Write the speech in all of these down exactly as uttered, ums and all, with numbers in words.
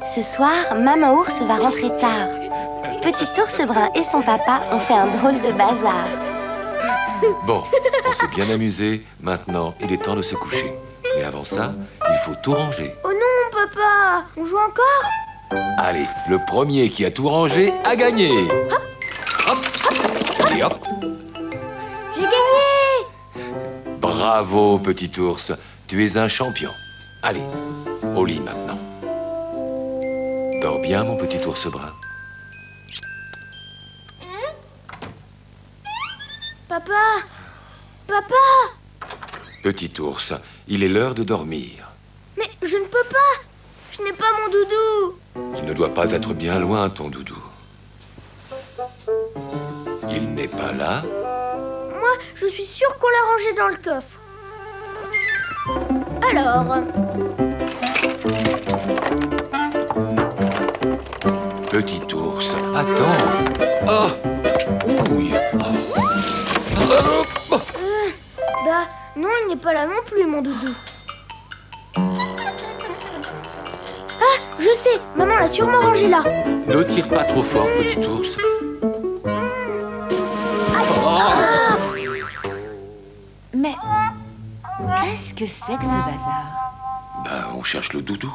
Ce soir, Maman Ours va rentrer tard. Petit Ours Brun et son papa ont fait un drôle de bazar. Bon, on s'est bien amusé. Maintenant, il est temps de se coucher. Mais avant ça, il faut tout ranger. Oh non, papa! On joue encore? Allez, le premier qui a tout rangé a gagné. Hop, hop, hop. Allez, hop. J'ai gagné! Bravo, petit ours. Tu es un champion. Allez, au lit maintenant. Dors bien, mon petit ours brun. Papa! Papa! Petit ours, il est l'heure de dormir. Mais je ne peux pas! Je n'ai pas mon doudou! Il ne doit pas être bien loin, ton doudou. Il n'est pas là? Moi, je suis sûre qu'on l'a rangé dans le coffre. Alors... Petit ours, attends. Oh! Ouille. Euh, bah, non, il n'est pas là non plus, mon doudou. Ah, je sais, maman l'a sûrement rangé là. Ne tire pas trop fort, petit ours. Ah. Mais qu'est-ce que c'est que ce bazar? Ben, on cherche le doudou.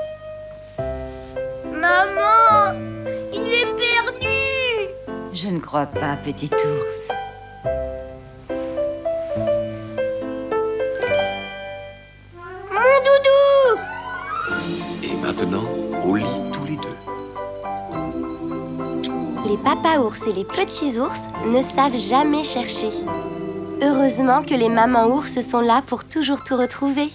Maman, il est perdu. Je ne crois pas, petit ours. Mon doudou! Et maintenant, au lit tous les deux. Les papas ours et les petits ours ne savent jamais chercher. Heureusement que les mamans ours sont là pour toujours tout retrouver.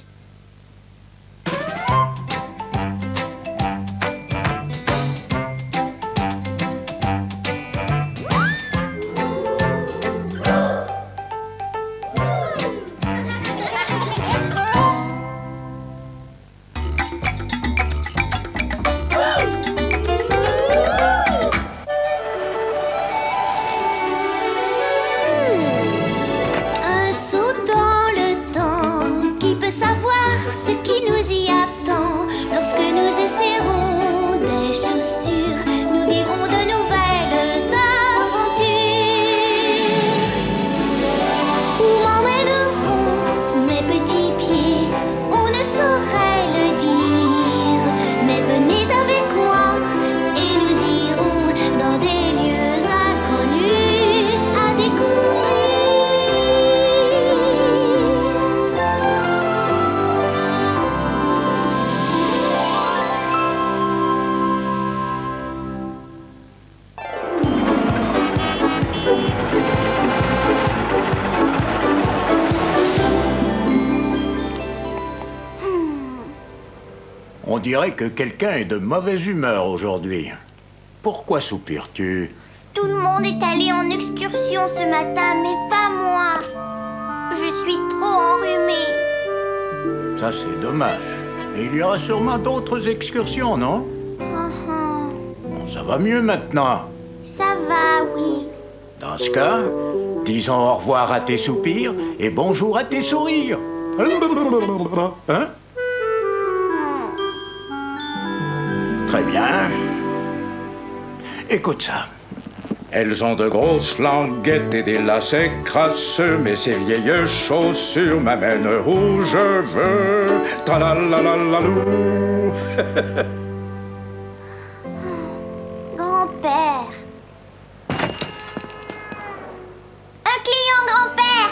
On dirait que quelqu'un est de mauvaise humeur aujourd'hui. Pourquoi soupires-tu? Tout le monde est allé en excursion ce matin, mais pas moi. Je suis trop enrhumée. Ça, c'est dommage. Et il y aura sûrement d'autres excursions, non? Uh-huh. Bon, ça va mieux maintenant. Ça va, oui. Dans ce cas, disons au revoir à tes soupirs et bonjour à tes sourires. Hein? Très bien. Écoute ça. Elles ont de grosses languettes et des lacets crasseux, mais ces vieilles chaussures m'amènent où je veux. Tralalalalou. Grand-père. Un client, grand-père.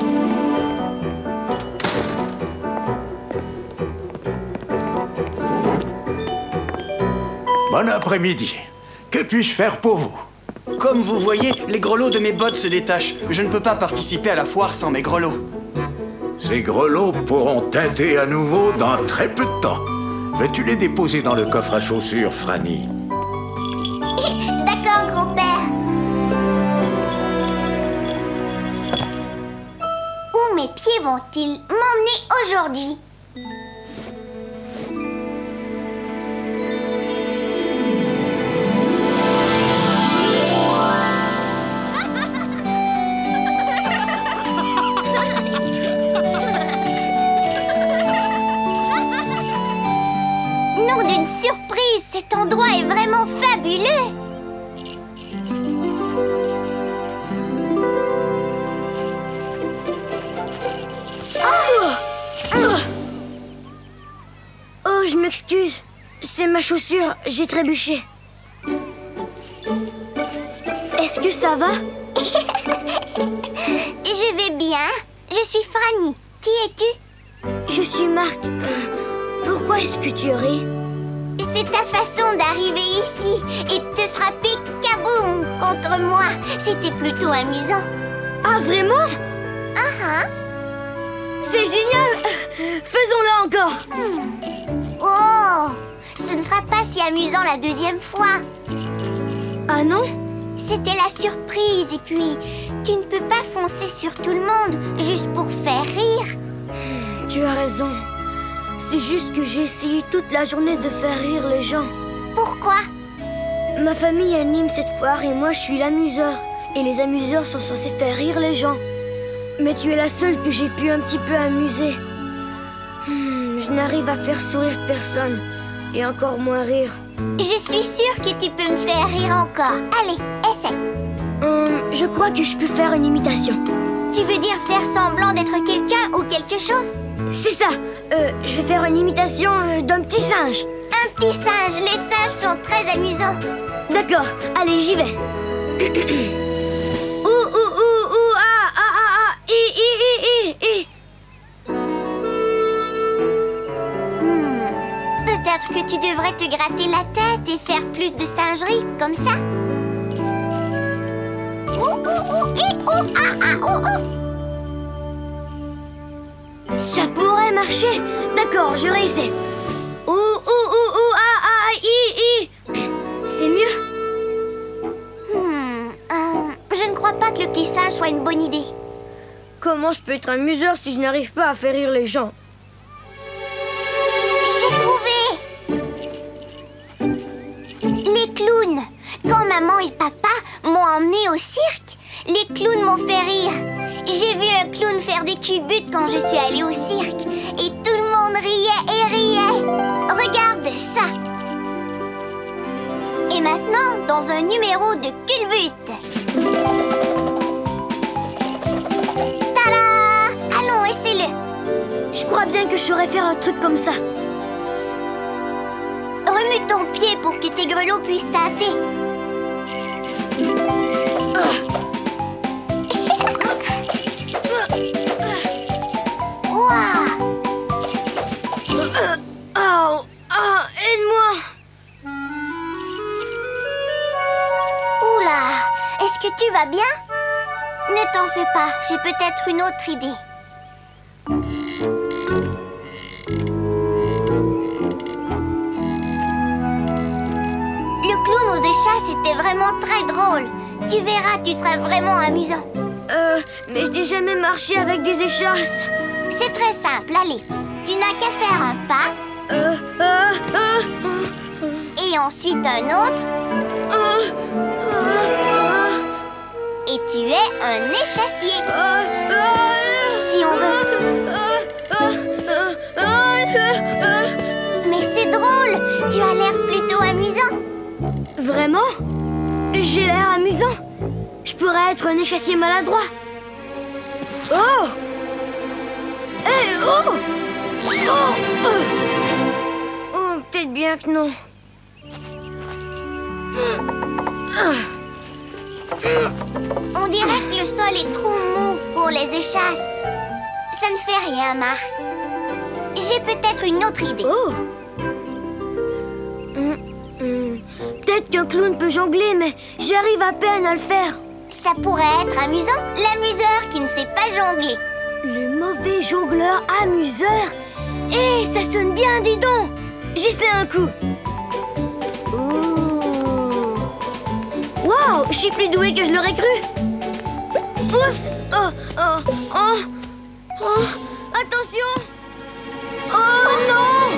Bon après-midi. Que puis-je faire pour vous? Comme vous voyez, les grelots de mes bottes se détachent. Je ne peux pas participer à la foire sans mes grelots. Ces grelots pourront teinter à nouveau dans très peu de temps. Veux-tu les déposer dans le coffre à chaussures, Franny? D'accord, grand-père. Où mes pieds vont-ils m'emmener aujourd'hui? Nom de une surprise. Cet endroit est vraiment fabuleux. Oh, je m'excuse. C'est ma chaussure, j'ai trébuché. Est-ce que ça va? Je vais bien. Je suis Franny. Qui es-tu? Je suis Marc. Pourquoi est-ce que tu ris? C'est ta façon d'arriver ici et de te frapper kaboum contre moi. C'était plutôt amusant. Ah, vraiment? Ah ah. C'est génial! Faisons-le encore! Oh! Ce ne sera pas si amusant la deuxième fois. Ah non? C'était la surprise et puis tu ne peux pas foncer sur tout le monde juste pour faire rire. Tu as raison. C'est juste que j'ai essayé toute la journée de faire rire les gens. Pourquoi? Ma famille anime cette foire et moi je suis l'amuseur. Et les amuseurs sont censés faire rire les gens. Mais tu es la seule que j'ai pu un petit peu amuser. Hmm, je n'arrive à faire sourire personne. Et encore moins rire. Je suis sûre que tu peux me faire rire encore. Allez, essaie. Hum, je crois que je peux faire une imitation. Tu veux dire faire semblant d'être quelqu'un ou quelque chose? C'est ça. Euh, je vais faire une imitation euh, d'un petit singe. Un petit singe. Les singes sont très amusants. D'accord. Allez, j'y vais. Ouh, ouh, ouh, ouh, ah, ah, ah, ah, i, i, i, i, i. Hmm. Peut-être que tu devrais te gratter la tête et faire plus de singerie, comme ça. Ouh, ouh, ouh, i, ouh, ah, ah, ouh, ouh. Ça pourrait marcher. D'accord, je réessaie. Ouh, ouh, ouh, ouh, ah, ah, i, i. C'est mieux? Hmm. Euh, je ne crois pas que le petit singe soit une bonne idée. Comment je peux être amuseur si je n'arrive pas à faire rire les gens? J'ai trouvé! Les clowns. Quand maman et papa m'ont emmené au cirque, les clowns m'ont fait rire. J'ai vu un clown faire des culbutes quand je suis allée au cirque. Et tout le monde riait et riait. Regarde ça. Et maintenant, dans un numéro de culbute. Tada! Allons, essaie-le. Je crois bien que je saurais faire un truc comme ça. Remue ton pied pour que tes grelots puissent tâter. Waouh! Oh, oh, aide-moi! Oula! Est-ce que tu vas bien? Ne t'en fais pas, j'ai peut-être une autre idée. Le clown aux échasses était vraiment très drôle. Tu verras, tu seras vraiment amusant. Euh, mais je n'ai jamais marché avec des échasses. C'est très simple, allez. Tu n'as qu'à faire un pas. Euh, euh, euh, Et ensuite un autre. euh, euh, Et tu es un échassier. euh, euh, Si on veut. euh, euh, euh, euh, Mais c'est drôle. Tu as l'air plutôt amusant. Vraiment? J'ai l'air amusant. Je pourrais être un échassier maladroit. Oh! Hé, oh! Oh! Oh, oh peut-être bien que non. On dirait que le sol est trop mou pour les échasses. Ça ne fait rien, Marc. J'ai peut-être une autre idée. Oh! Hum, hum. Peut-être qu'un clown peut jongler, mais j'arrive à peine à le faire. Ça pourrait être amusant, l'amuseur qui ne sait pas jongler. Le mauvais jongleur amuseur. Hé, ça sonne bien, dis donc. J'essaie un coup. Ouh. Waouh, je suis plus douée que je l'aurais cru. Oups. Oh, oh, oh, oh. Attention. Oh non.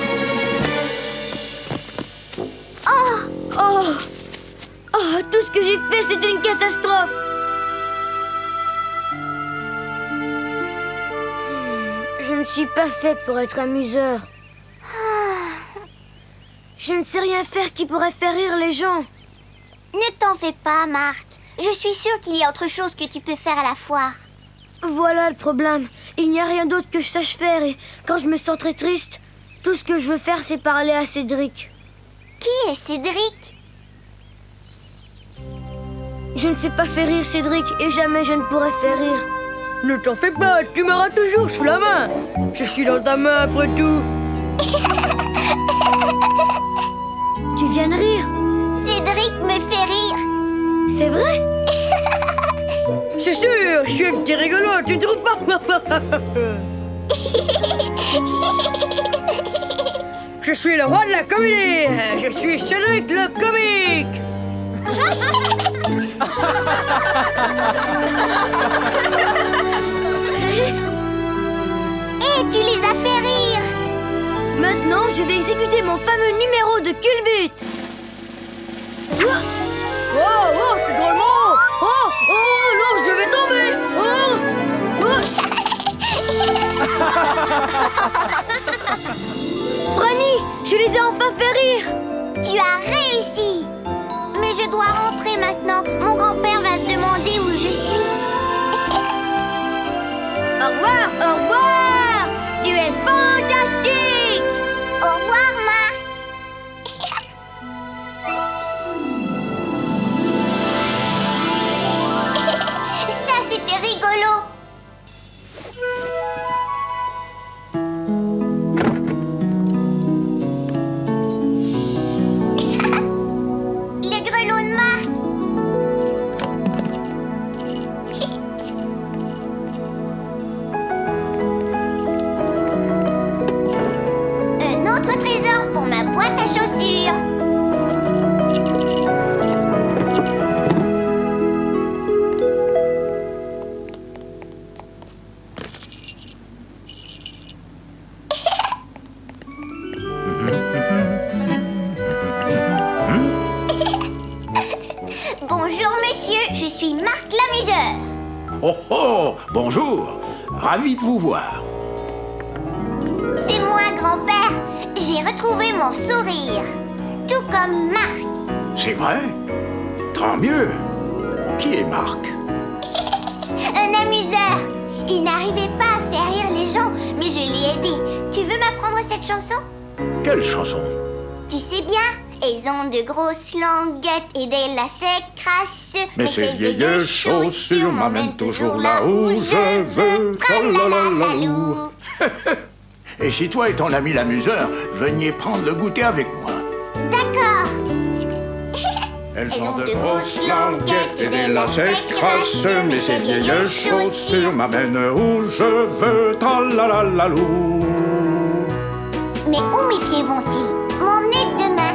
Oh! Oh. Oh, tout ce que j'ai fait, c'est une catastrophe. Je ne suis pas faite pour être amuseur. Je ne sais rien faire qui pourrait faire rire les gens. Ne t'en fais pas, Marc. Je suis sûre qu'il y a autre chose que tu peux faire à la foire. Voilà le problème. Il n'y a rien d'autre que je sache faire et quand je me sens très triste, tout ce que je veux faire, c'est parler à Cédric. Qui est Cédric? Je ne sais pas faire rire Cédric et jamais je ne pourrai faire rire. Ne t'en fais pas, tu m'auras toujours sous la main. Je suis dans ta main après tout. Tu viens de rire? Cédric me fait rire. C'est vrai? C'est sûr, je suis un petit rigolo, tu trouves pas? Je suis le roi de la comédie. Je suis Cédric le comique. Et tu les as fait rire. Maintenant, je vais exécuter mon fameux numéro de culbute. Oh, oh, c'est drôlement. Oh, oh, non, je vais tomber. Oh, oh. Brownie, je les ai enfin fait rire. Tu as réussi. Mais je dois rentrer maintenant. Mon grand-père va se demander où je suis. Au revoir, au revoir. Tu es fantastique. Au revoir, Marc. Ça, c'était rigolo. Le grelot de Marc. Un autre trésor pour ma boîte à chaussures. Bonjour monsieur, je suis Marc l'amuseur. Oh oh, bonjour. Ravi de vous voir. C'est moi, grand-père. J'ai retrouvé mon sourire. Tout comme Marc. C'est vrai? Tant mieux. Qui est Marc? Un amuseur. Il n'arrivait pas à faire rire les gens, mais je l'ai aidé. Tu veux m'apprendre cette chanson? Quelle chanson? Tu sais bien. Elles ont de grosses languettes et des lacets crasseux. Mais ces vieilles chaussures m'amènent toujours là où je veux. Tralalalou. Et si toi et ton ami l'amuseur veniez prendre le goûter avec moi? D'accord. Elles ont de grosses languettes et des lacets crasseux, mais ces vieilles chaussures m'amènent où je veux. Tralalalou. Mais où mes pieds vont-ils? M'emmener demain.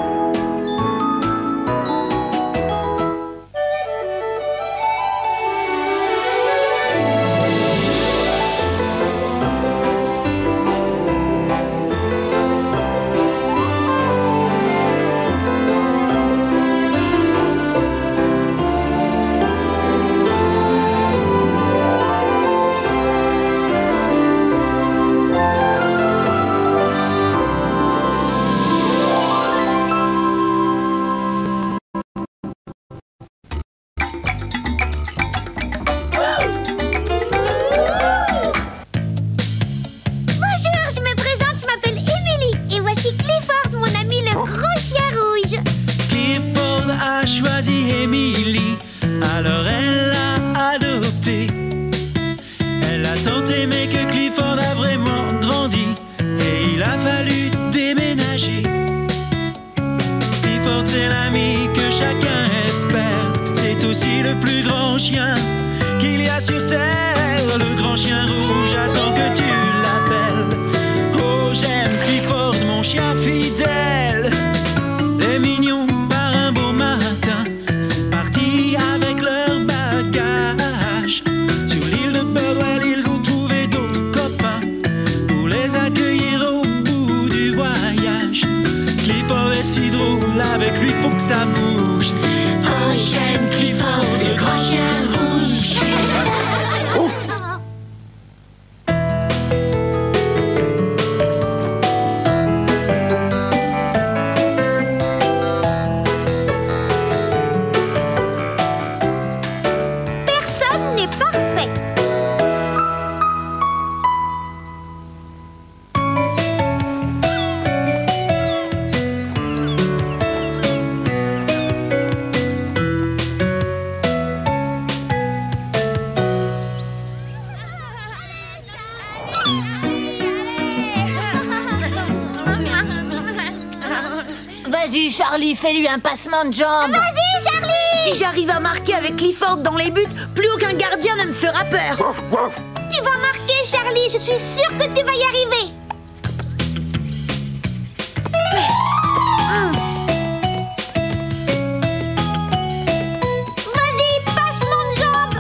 Alors elle l'a adopté. Elle a tant aimé que Clifford a vraiment grandi et il a fallu déménager. Clifford c'est l'ami que chacun espère. C'est aussi le plus grand chien qu'il y a sur terre. Le grand chien rouge attend que tu l'appelles. Oh j'aime Clifford mon chien fidèle. Les mignons par un beau matin sont partis avec leur bagage. Sur l'île de Birdwell ils ont trouvé d'autres copains pour les accueillir au bout du voyage. Clifford est si drôle, avec lui faut que ça bouge. Oh j'aime Clifford le grand chien rouge. Oh. Vas-y, Charlie, fais-lui un passement de jambe. Vas-y, Charlie! Si j'arrive à marquer avec Clifford dans les buts, plus aucun gardien ne me fera peur. Tu vas marquer, Charlie. Je suis sûre que tu vas y arriver. Vas-y, passement de jambe.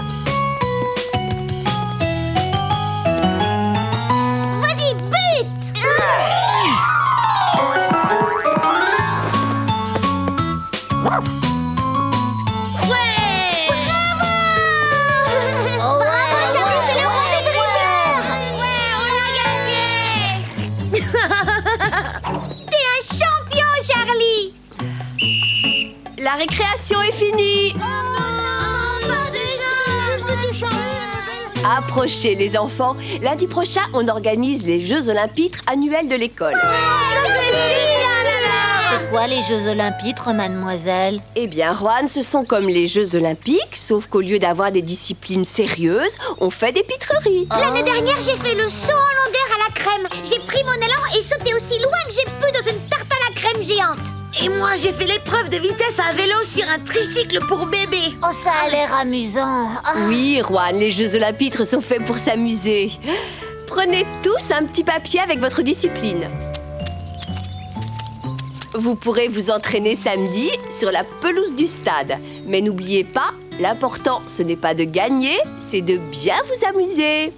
Vas-y, but. La récréation est finie. Approchez les enfants. Lundi prochain, on organise les Jeux Olympiques annuels de l'école. C'est quoi les Jeux Olympiques, mademoiselle? Eh bien, Juan, ce sont comme les Jeux Olympiques, sauf qu'au lieu d'avoir des disciplines sérieuses, on fait des pitreries. Oh. L'année dernière, j'ai fait le saut en longueur à la crème. J'ai pris mon élan et sauté aussi loin que j'ai pu dans une tarte à la crème géante. Et moi, j'ai fait l'épreuve de vitesse à vélo sur un tricycle pour bébé. Oh, ça a l'air amusant. Oh. Oui, Juan, les Jeux Olympiques sont faits pour s'amuser. Prenez tous un petit papier avec votre discipline. Vous pourrez vous entraîner samedi sur la pelouse du stade. Mais n'oubliez pas, l'important, ce n'est pas de gagner, c'est de bien vous amuser.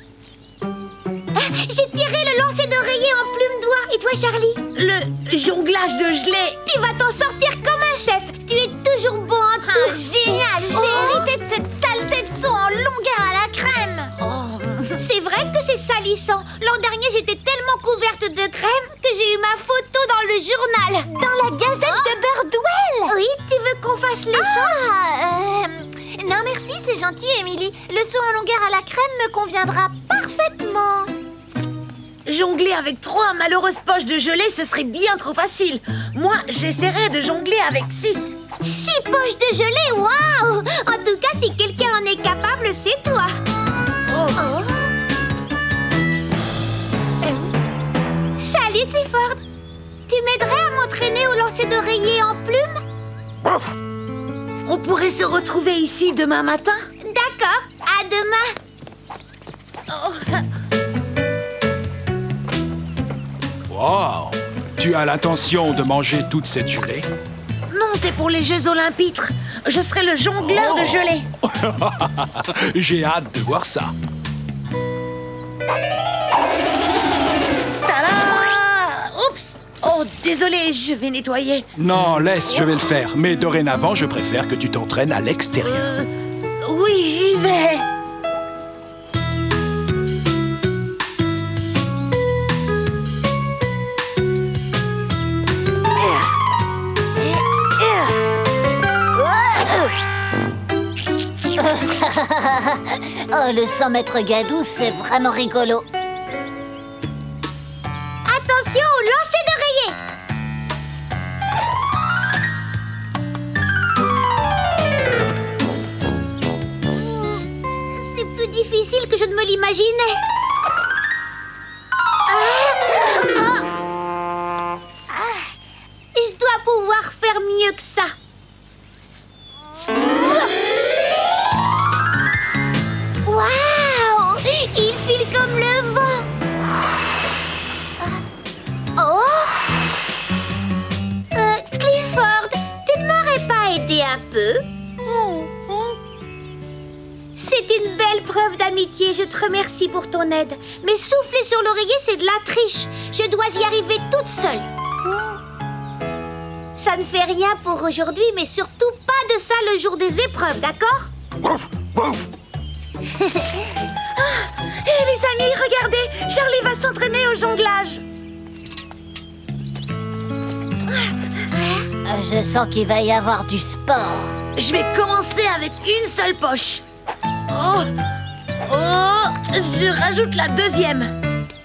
J'ai tiré le lancer d'oreiller en plume d'oie. Et toi, Charlie? Le jonglage de gelée. Tu vas t'en sortir comme un chef. Tu es toujours bon en tout. Ah, génial. J'ai Oh. hérité de cette saleté de saut en longueur à la crème. Oh. C'est vrai que c'est salissant. L'an dernier, j'étais tellement couverte de crème que j'ai eu ma photo dans le journal. Dans la gazette de Birdwell. Oui, tu veux qu'on fasse l'échange? Ah, euh, non, merci, c'est gentil, Émilie. Le saut en longueur à la crème me conviendra parfaitement. Jongler avec trois malheureuses poches de gelée, ce serait bien trop facile. Moi, j'essaierais de jongler avec six. Six poches de gelée, waouh! En tout cas, si quelqu'un en est capable, c'est toi. Oh. Oh. Salut, Clifford. Tu m'aiderais à m'entraîner au lancer d'oreiller en plume? On pourrait se retrouver ici demain matin? D'accord, à demain. Oh. Wow! Tu as l'intention de manger toute cette gelée? Non, c'est pour les Jeux Olympiques. Je serai le jongleur Oh. de gelée. J'ai hâte de voir ça. Tada! Oups! Oh, désolé, je vais nettoyer. Non, laisse, je vais le faire. Mais dorénavant, je préfère que tu t'entraînes à l'extérieur. Euh, oui, j'y vais. Oh, le cent mètres gadou, c'est vraiment rigolo. Attention au lancer d'oreiller. C'est plus difficile que je ne me l'imaginais. Ah. Ah. Ah. Je dois pouvoir faire mieux que ça. Waouh! Il file comme le vent. Oh! Euh, Clifford, tu ne m'aurais pas aidé un peu? C'est une belle preuve d'amitié, je te remercie pour ton aide. Mais souffler sur l'oreiller, c'est de la triche. Je dois y arriver toute seule. Ça ne fait rien pour aujourd'hui, mais surtout pas de ça le jour des épreuves, d'accord? Hé, les amis, regardez, Charlie va s'entraîner au jonglage. Euh, Je sens qu'il va y avoir du sport. Je vais commencer avec une seule poche. Oh! Oh! Je rajoute la deuxième.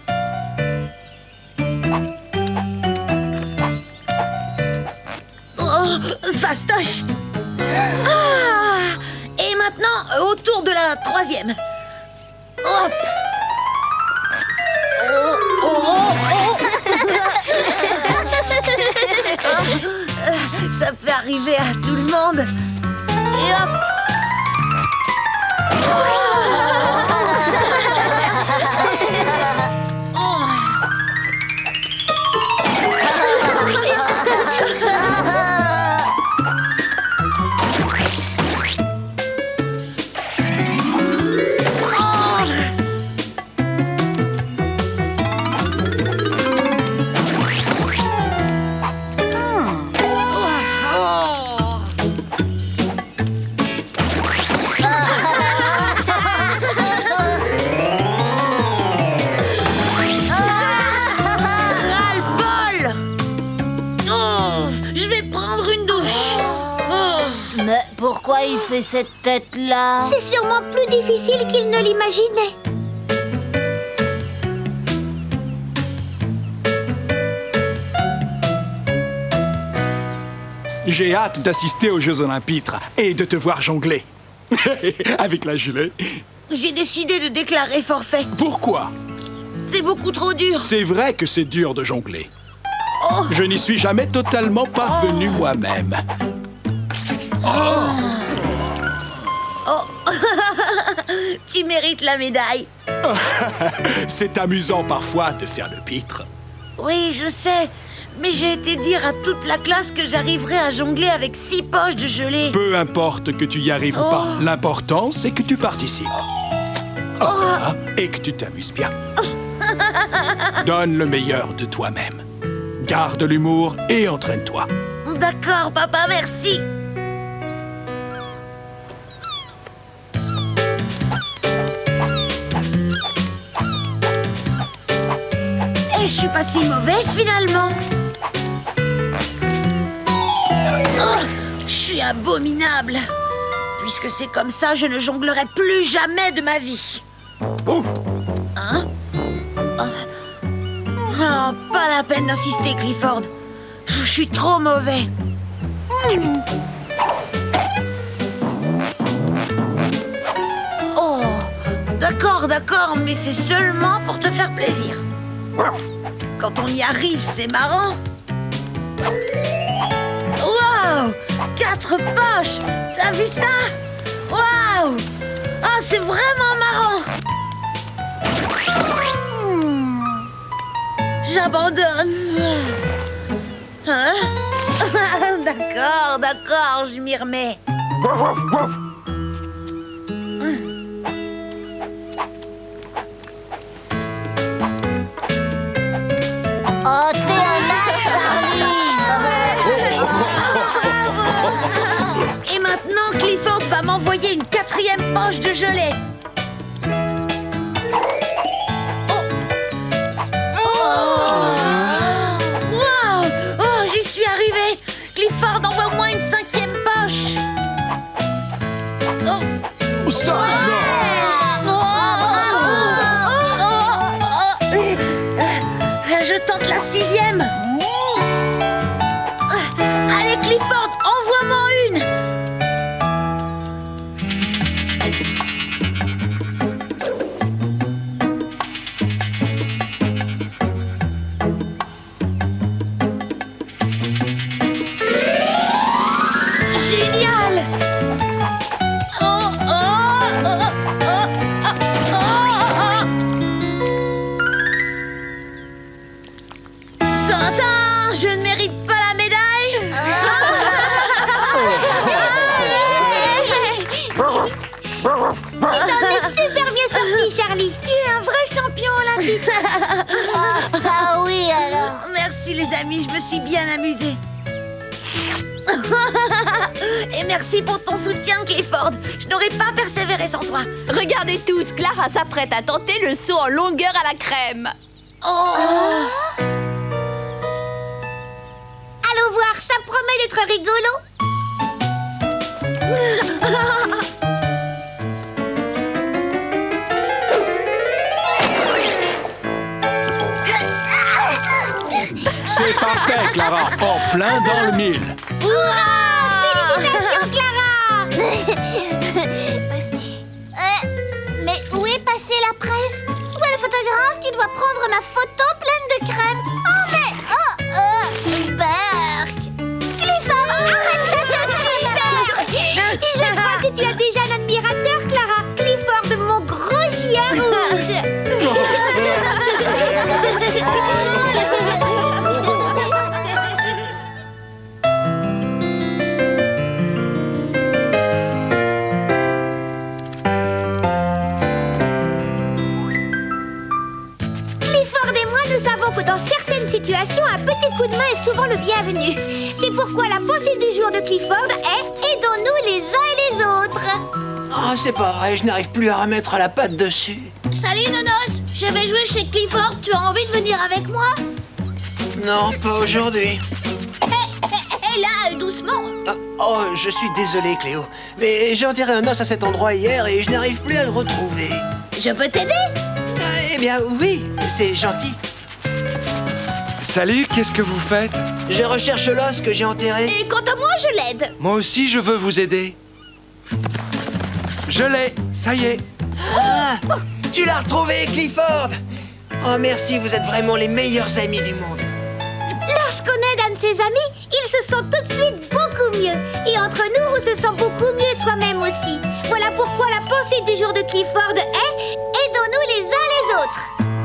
Oh! Fastoche! Ah! Et maintenant, autour de la troisième. Hop! Oh! Oh! Oh! Oh! arriver à tout le monde. Et hop. Pourquoi il fait cette tête-là? C'est sûrement plus difficile qu'il ne l'imaginait. J'ai hâte d'assister aux Jeux Olympiques et de te voir jongler. Avec la gelée. J'ai décidé de déclarer forfait. Pourquoi? C'est beaucoup trop dur. C'est vrai que c'est dur de jongler. Oh. Je n'y suis jamais totalement parvenu oh. moi-même. Oh. Oh. Tu mérites la médaille. C'est amusant parfois de faire le pitre. Oui, je sais. Mais j'ai été dire à toute la classe que j'arriverais à jongler avec six poches de gelée. Peu importe que tu y arrives oh. ou pas. L'important, c'est que tu participes. Oh. Oh. Et que tu t'amuses bien. Donne le meilleur de toi-même. Garde l'humour et entraîne-toi. D'accord, papa, merci. Et je suis pas si mauvais, finalement. Oh, je suis abominable. Puisque c'est comme ça, je ne jonglerai plus jamais de ma vie. Oh. Hein? Oh, pas la peine d'insister, Clifford. Je suis trop mauvais. Mm. Oh, d'accord, d'accord, mais c'est seulement pour te faire plaisir. Quand on y arrive, c'est marrant. Wow! Quatre poches! T'as vu ça? Wow! Ah, c'est vraiment marrant! J'abandonne. Hein? D'accord, d'accord, je m'y remets. Oh, t'es un as, Charlie! Et maintenant, Clifford va m'envoyer une quatrième poche de gelée. Clifford, envoie-moi une cinquième poche. Oh. Ça, ouais. Non. Oh, oh, oh, oh, oh. Je tente la sixième. Allez, Clifford, envoie-moi une. Charlie. Tu es un vrai champion olympique. Oh, ça oui alors. Merci les amis, je me suis bien amusée. Et merci pour ton soutien, Clifford. Je n'aurais pas persévéré sans toi. Regardez tous, Clara s'apprête à tenter le saut en longueur à la crème. Oh. Oh. Allons voir, ça promet d'être rigolo. C'est parfait, Clara. En plein dans le mille. Wow, félicitations, Clara. euh, Mais où est passée la presse? Où est le photographe qui doit prendre ma photo pleine de crème? Oh, mais... Oh, oh, Berk. Clifford, arrête de attention, un petit coup de main est souvent le bienvenu. C'est pourquoi la pensée du jour de Clifford est « Aidons-nous les uns et les autres ». Oh, c'est pas vrai, je n'arrive plus à remettre la patte dessus. Salut Nonos, je vais jouer chez Clifford, tu as envie de venir avec moi? Non, pas aujourd'hui. Hé là, doucement. Ah, oh, je suis désolé, Cléo. Mais j'ai enterré un os à cet endroit hier et je n'arrive plus à le retrouver. Je peux t'aider? Eh bien, oui, c'est gentil. Salut, qu'est-ce que vous faites? Je recherche l'os que j'ai enterré. Et quant à moi, je l'aide. Moi aussi, je veux vous aider. Je l'ai, ça y est. Ah, tu l'as retrouvé, Clifford. Oh, merci, vous êtes vraiment les meilleurs amis du monde. Lorsqu'on aide un de ses amis, il se sent tout de suite beaucoup mieux. Et entre nous, on se sent beaucoup mieux soi-même aussi. Voilà pourquoi la pensée du jour de Clifford est « Aidons-nous les uns les autres ».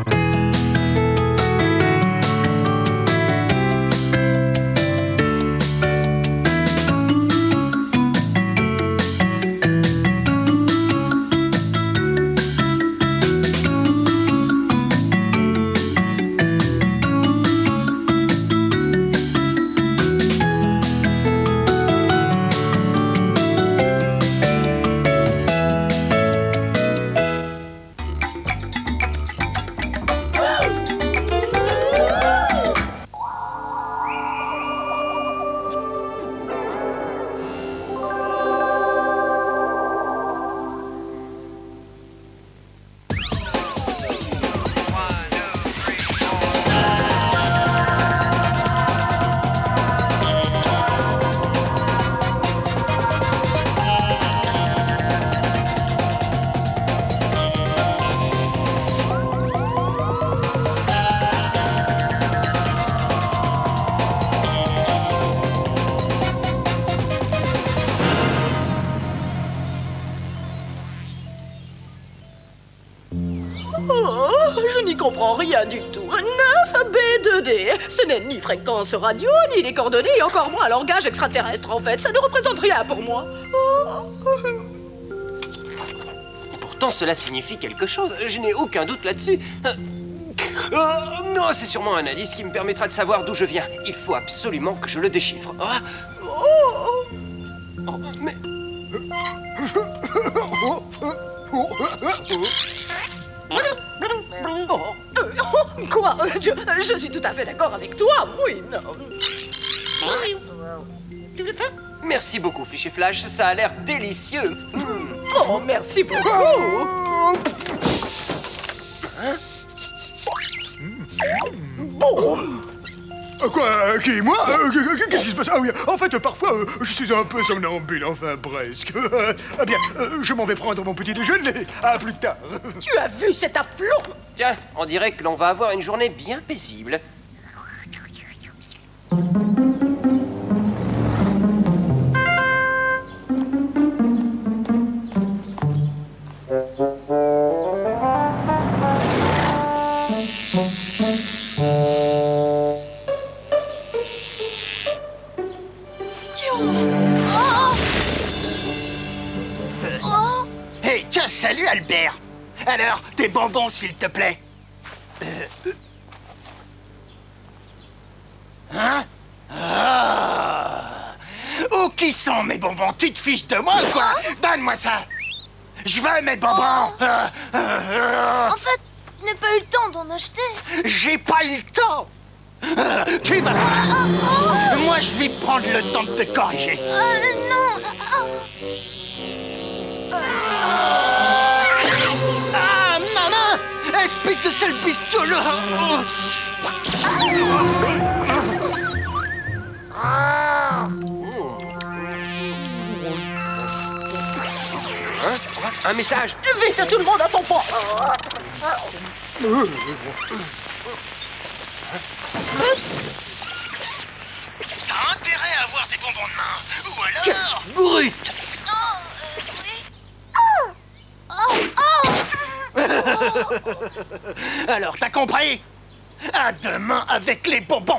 Rien du tout. neuf B deux D. Ce n'est ni fréquence radio, ni les coordonnées, et encore moins un langage extraterrestre, en fait. Ça ne représente rien pour moi. Pourtant, cela signifie quelque chose. Je n'ai aucun doute là-dessus. Oh, non, c'est sûrement un indice qui me permettra de savoir d'où je viens. Il faut absolument que je le déchiffre. Ah. Oh. Oh, mais... Oh. Quoi? je, je suis tout à fait d'accord avec toi, oui, non. Merci beaucoup, Fiche et Flash, ça a l'air délicieux. Oh, merci beaucoup. Hein? Bon. Quoi? Qui? Moi? Qu'est-ce qui se passe? Ah oui, en fait, parfois, je suis un peu somnambule, enfin, presque. Ah bien, je m'en vais prendre mon petit déjeuner. À plus tard. Tu as vu cet aplomb? Tiens, on dirait que l'on va avoir une journée bien paisible. Hey, tiens, salut Albert. Alors, tes bonbons, s'il te plaît. Euh... Hein? Ah. Où qui sont mes bonbons? Tu te fiches de moi ou quoi? Donne-moi ça. Je veux mes bonbons. Oh. Euh, euh... En fait, je n'ai pas eu le temps d'en acheter. J'ai pas eu le temps. Euh, tu vas là. Ah, oh, oh. Moi, je vais prendre le temps de te corriger. Euh, non. Oh. Ah, maman! Espèce de sale bestiole! Hein? Un message! Vite, tout le monde à son poste! T'as intérêt à avoir des bonbons de main! Ou alors... Quelle brute! Alors, t'as compris? À demain avec les bonbons!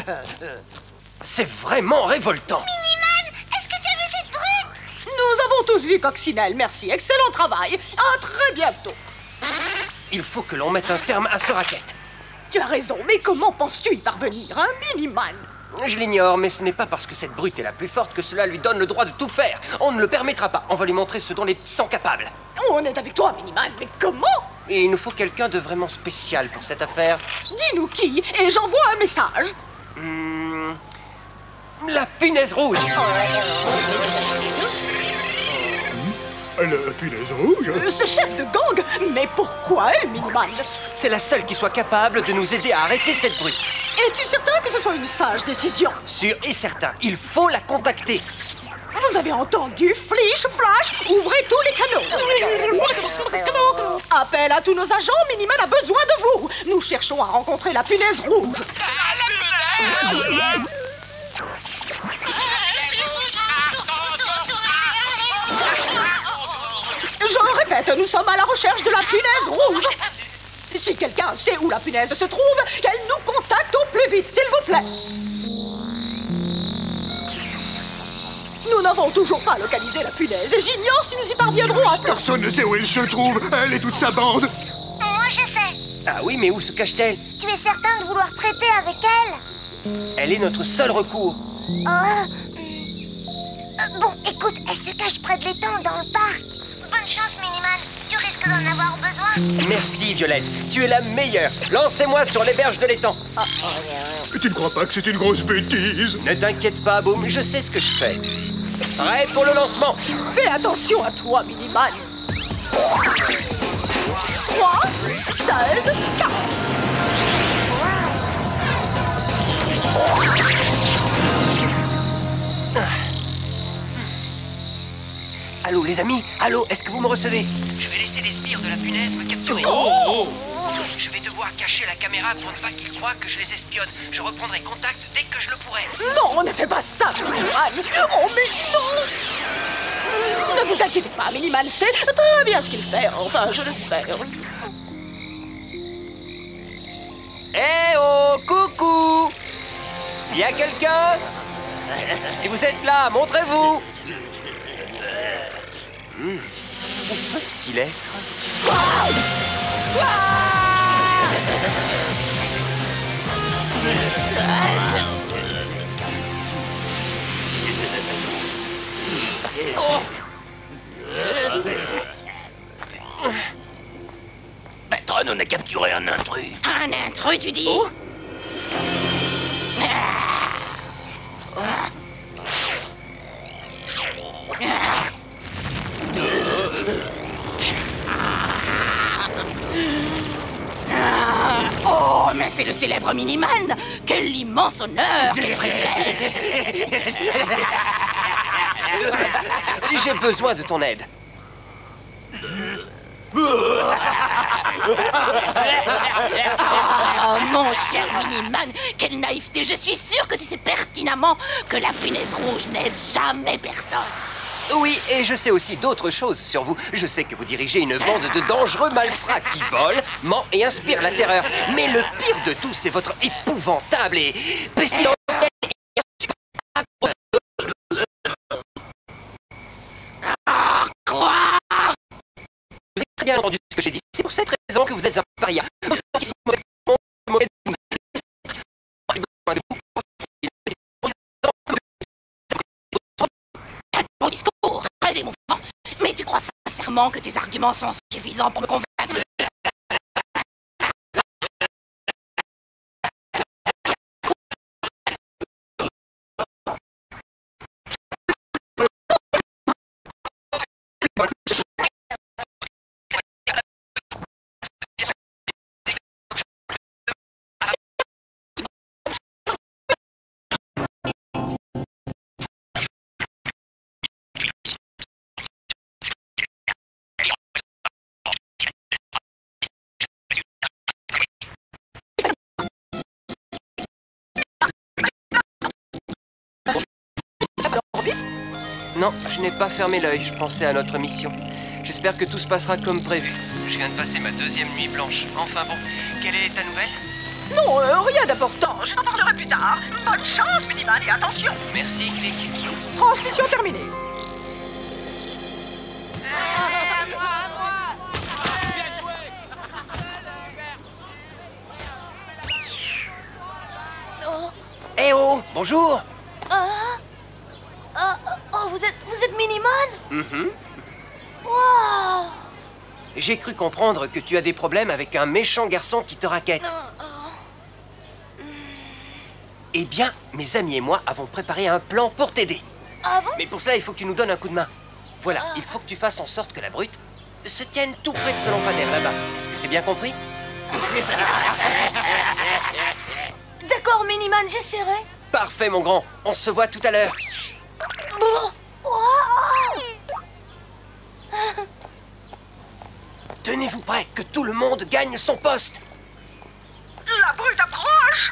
C'est vraiment révoltant! Miniman, est-ce que tu as vu cette brute? Nous avons tous vu Coccinelle, merci. Excellent travail. À très bientôt. Il faut que l'on mette un terme à ce racket. Tu as raison, mais comment penses-tu y parvenir, hein, Miniman? Je l'ignore, mais ce n'est pas parce que cette brute est la plus forte que cela lui donne le droit de tout faire. On ne le permettra pas. On va lui montrer ce dont les petits sont capables. On est avec toi, Miniman, mais comment? Et il nous faut quelqu'un de vraiment spécial pour cette affaire. Dis-nous qui, et j'envoie un message. Hmm, la punaise rouge. La punaise rouge? Ce chef de gang? Mais pourquoi elle, Miniman? C'est la seule qui soit capable de nous aider à arrêter cette brute. Es-tu certain que ce soit une sage décision? Sûr et certain, il faut la contacter. Vous avez entendu? Flish, flash, ouvrez tous les canaux. Appel à tous nos agents, Miniman a besoin de vous. Nous cherchons à rencontrer la punaise rouge. La punaise! Je répète, nous sommes à la recherche de la punaise rouge. Si quelqu'un sait où la punaise se trouve, qu'elle nous contacte au plus vite, s'il vous plaît. Nous n'avons toujours pas localisé la punaise et j'ignore si nous y parviendrons à temps. Personne ne sait où elle se trouve. Elle et toute sa bande. Moi, je sais. Ah oui, mais où se cache-t-elle? Tu es certain de vouloir traiter avec elle? Elle est notre seul recours. Oh. Euh, bon, écoute, elle se cache près de l'étang dans le parc. Bonne chance, Miniman. Tu risques d'en avoir besoin. Merci, Violette. Tu es la meilleure. Lancez-moi sur les berges de l'étang. Tu ne crois pas que c'est une grosse bêtise? Ne t'inquiète pas, Boom. Je sais ce que je fais. Prêt pour le lancement. Fais attention à toi, Miniman. trois, seize, quarante. Allô, les amis? Allô, est-ce que vous me recevez? Je vais laisser les sbires de la punaise me capturer. Oh! Je vais devoir cacher la caméra pour ne pas qu'ils croient que je les espionne. Je reprendrai contact dès que je le pourrai. Non, ne fais pas ça, Miniman. Oh, mais non! Ne vous inquiétez pas, Miniman sait très bien ce qu'il fait. Enfin, je l'espère. Eh oh, coucou! Y a quelqu'un? Si vous êtes là, montrez-vous! Hmm. Où peuvent-ils être? Ah oh. Maître, on a capturé un intrus. Un intrus, tu dis? Oh. Oh, mais c'est le célèbre Miniman! Quel immense honneur! Quel privilège! J'ai besoin de ton aide. Oh, mon cher Miniman, quelle naïveté! Je suis sûr que tu sais pertinemment que la punaise rouge n'aide jamais personne. Oui, et je sais aussi d'autres choses sur vous. Je sais que vous dirigez une bande de dangereux malfrats qui volent, mentent et inspirent la terreur. Mais le pire de tout, c'est votre épouvantable et pestilentielle et insupportable... Ah, quoi? Vous avez très bien entendu ce que j'ai dit. C'est pour cette raison que vous êtes un paria. Vous êtes ici mauvais mauvais de vous. Bon discours, très émouvant. Mais tu crois sincèrement que tes arguments sont suffisants pour me convaincre? Non, je n'ai pas fermé l'œil, je pensais à notre mission. J'espère que tout se passera comme prévu. Je viens de passer ma deuxième nuit blanche. Enfin bon, quelle est ta nouvelle? Non, euh, rien d'important. Je t'en parlerai plus tard. Bonne chance, Miniman, et attention. Merci, Click. Transmission terminée. Bonjour. Ah, ah, oh, vous êtes, vous êtes Minimon? Mm-hmm. Wow. J'ai cru comprendre que tu as des problèmes avec un méchant garçon qui te raquette. Eh bien, mes amis et moi avons préparé un plan pour t'aider. Ah bon? Mais pour cela, il faut que tu nous donnes un coup de main. Voilà, il faut que tu fasses en sorte que la brute se tienne tout près de ce lampadaire là-bas. Est-ce que c'est bien compris? D'accord, Miniman, j'essaierai. Parfait, mon grand. On se voit tout à l'heure. Bon. Wow. Tenez-vous prêts, que tout le monde gagne son poste. La brute approche.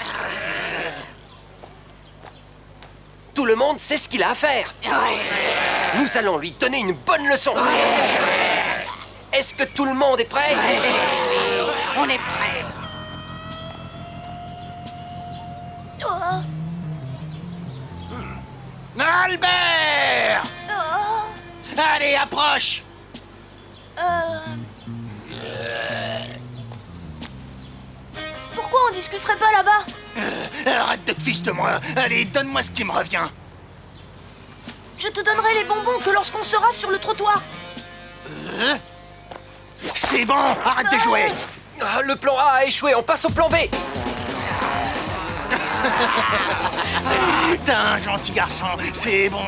Tout le monde sait ce qu'il a à faire. Nous allons lui donner une bonne leçon. Est-ce que tout le monde est prêt? On est prêt. Oh. Albert! Oh. Allez, approche! Euh... Pourquoi on discuterait pas là-bas? Euh, arrête de te fiche de moi. Allez, donne-moi ce qui me revient. Je te donnerai les bonbons que lorsqu'on sera sur le trottoir. Euh... C'est bon, arrête de jouer. Ah, le plan A a échoué, on passe au plan B. T'es un gentil garçon, c'est bon.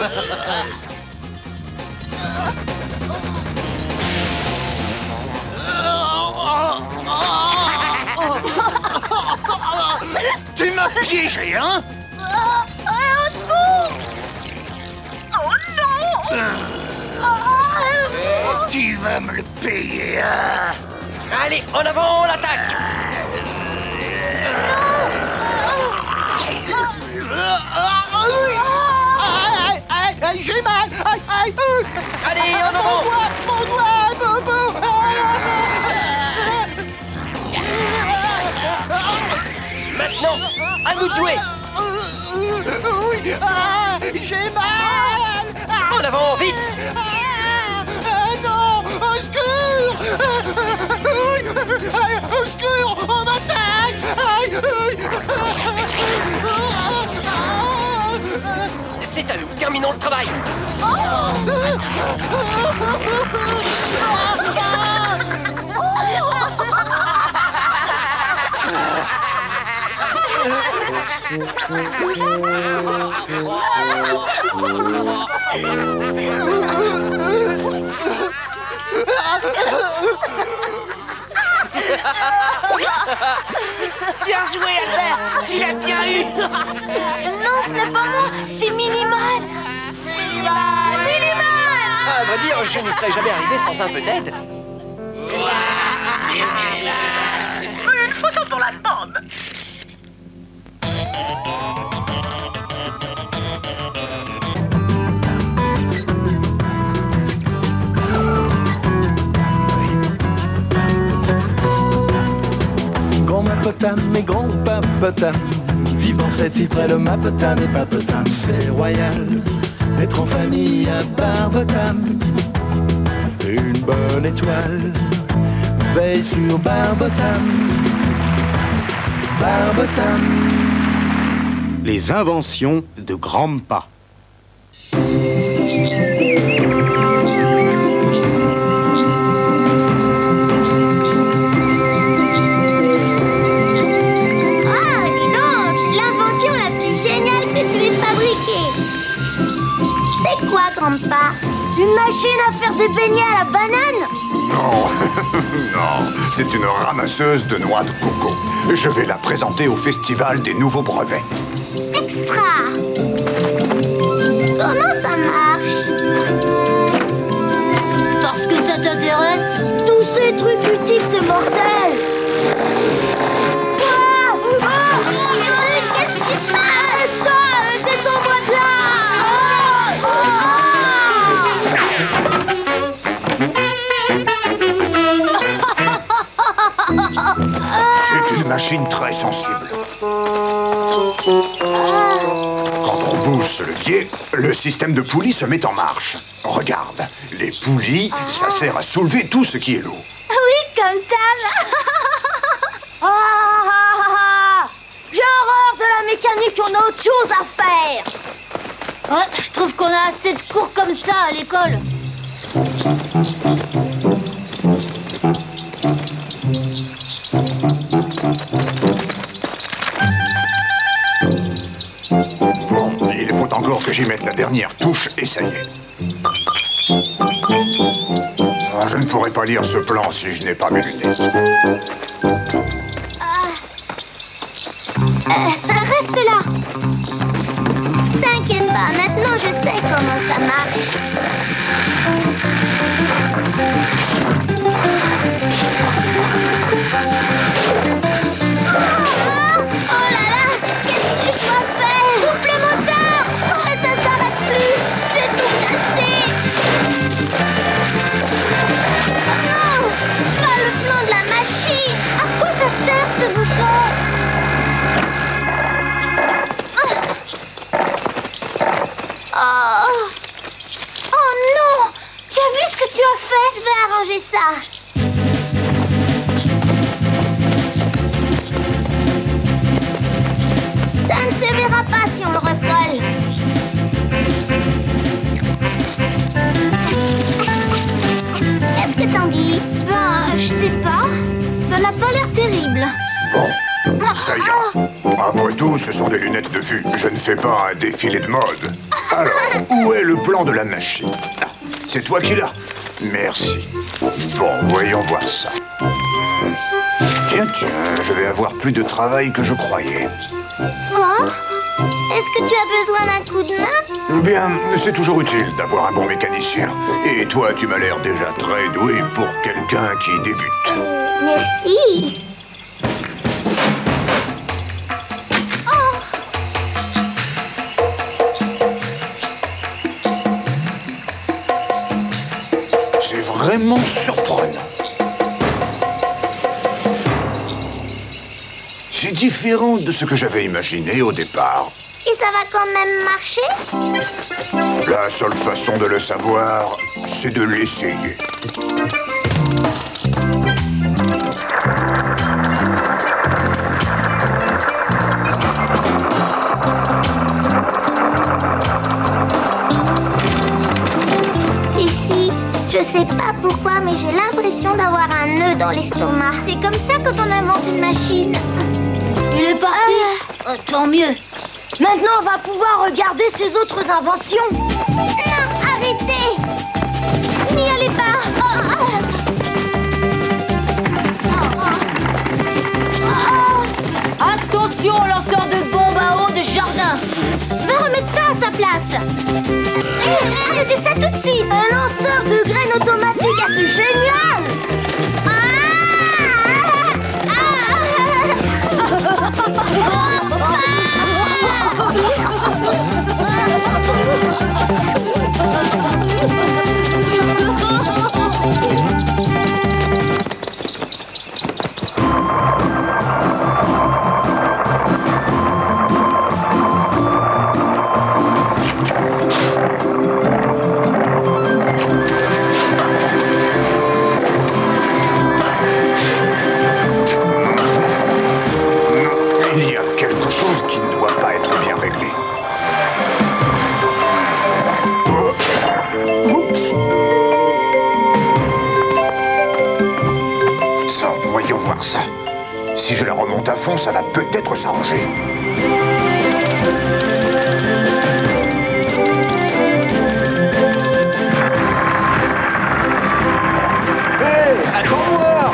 Tu m'as piégé, hein? Ah, au secours! Oh non! Euh, tu vas me le payer, hein? Allez, en avant, on l'attaque! J'ai mal! Aïe, aïe! Allez, en avant! Mon doigt! Mon doigt! Maintenant, à nous de jouer! Oui! Ah, j'ai mal! En avant, vite! Ah, non! Au secours! Au secours! On m'attaque! Aïe! C'est à nous, terminons le travail! Bien joué, Albert! Tu l'as bien eu! Non, ce n'est pas moi, c'est Miniman! Miniman! Miniman! À vrai dire, je n'y serais jamais arrivé sans un peu d'aide. Une photo pour l'album! Grand-mapotam et grand-papotam vivent dans cette île près de Mapotam et Papotam. C'est royal d'être en famille à Barbotam. Une bonne étoile veille sur Barbotam. Barbotam. Les inventions de Grandpa. Grandpa, une machine à faire des beignets à la banane? Non, non, c'est une ramasseuse de noix de coco. Je vais la présenter au festival des nouveaux brevets. Extra! Comment ça marche? Parce que ça t'intéresse? Tous ces trucs utiles, c'est mortel! Ah! Ah! Qu'est-ce qui se passe? Ça! Descends-moi de là! C'est une machine très sensible. Quand on bouge ce levier, le système de poulies se met en marche. Regarde, les poulies, ça sert à soulever tout ce qui est lourd. Oui, comme Tam. Ah, ah, ah, ah. J'ai horreur de la mécanique, on a autre chose à faire. Ouais, je trouve qu'on a assez de cours comme ça à l'école. Bon, il faut encore que j'y mette la dernière touche et ça y est. Ah, je ne pourrai pas lire ce plan si je n'ai pas mes lunettes. Euh, reste là. T'inquiète pas, maintenant je sais comment ça marche. Oh là là, qu'est-ce que je dois faire? Coupe le moteur! Mais ça s'arrête plus! J'ai tout cassé! Non! Pas le plan de la machine! À quoi ça sert ce bouton? Oh. Oh non! Tu as vu ce que tu as fait? Je vais arranger ça. Ça ne se verra pas si on le recolle. Qu'est-ce que t'en dis? Ben, je sais pas. Ça n'a pas l'air terrible. Bon, ça ira. Après tout, ce sont des lunettes de vue. Je ne fais pas un défilé de mode. Alors, où est le plan de la machine? Ah, c'est toi qui l'as. Merci. Bon, voyons voir ça. Tiens, tiens, je vais avoir plus de travail que je croyais. Oh? Est-ce que tu as besoin d'un coup de main? Eh bien, c'est toujours utile d'avoir un bon mécanicien. Et toi, tu m'as l'air déjà très doué pour quelqu'un qui débute. Merci. C'est vraiment surprenant. C'est différent de ce que j'avais imaginé au départ. Et ça va quand même marcher? La seule façon de le savoir, c'est de l'essayer. Ici, je sais pas pourquoi, mais j'ai l'impression d'avoir un nœud dans l'estomac. C'est comme ça quand on invente une machine. Il est parti. Oh, tant mieux. Maintenant, on va pouvoir regarder ses autres inventions. Non, arrêtez! N'y allez pas! Oh, oh. Oh, oh. Attention au lanceur de bombes à eau de jardin. Je vais remettre ça à sa place. Arrêtez ça tout de suite! Un lanceur de graines automatique, ah, c'est génial! Il y a quelque chose qui ne doit pas être bien réglé. Ça, voyons voir ça. Si je la remonte à fond, ça va peut-être s'arranger. Hé, attends-moi!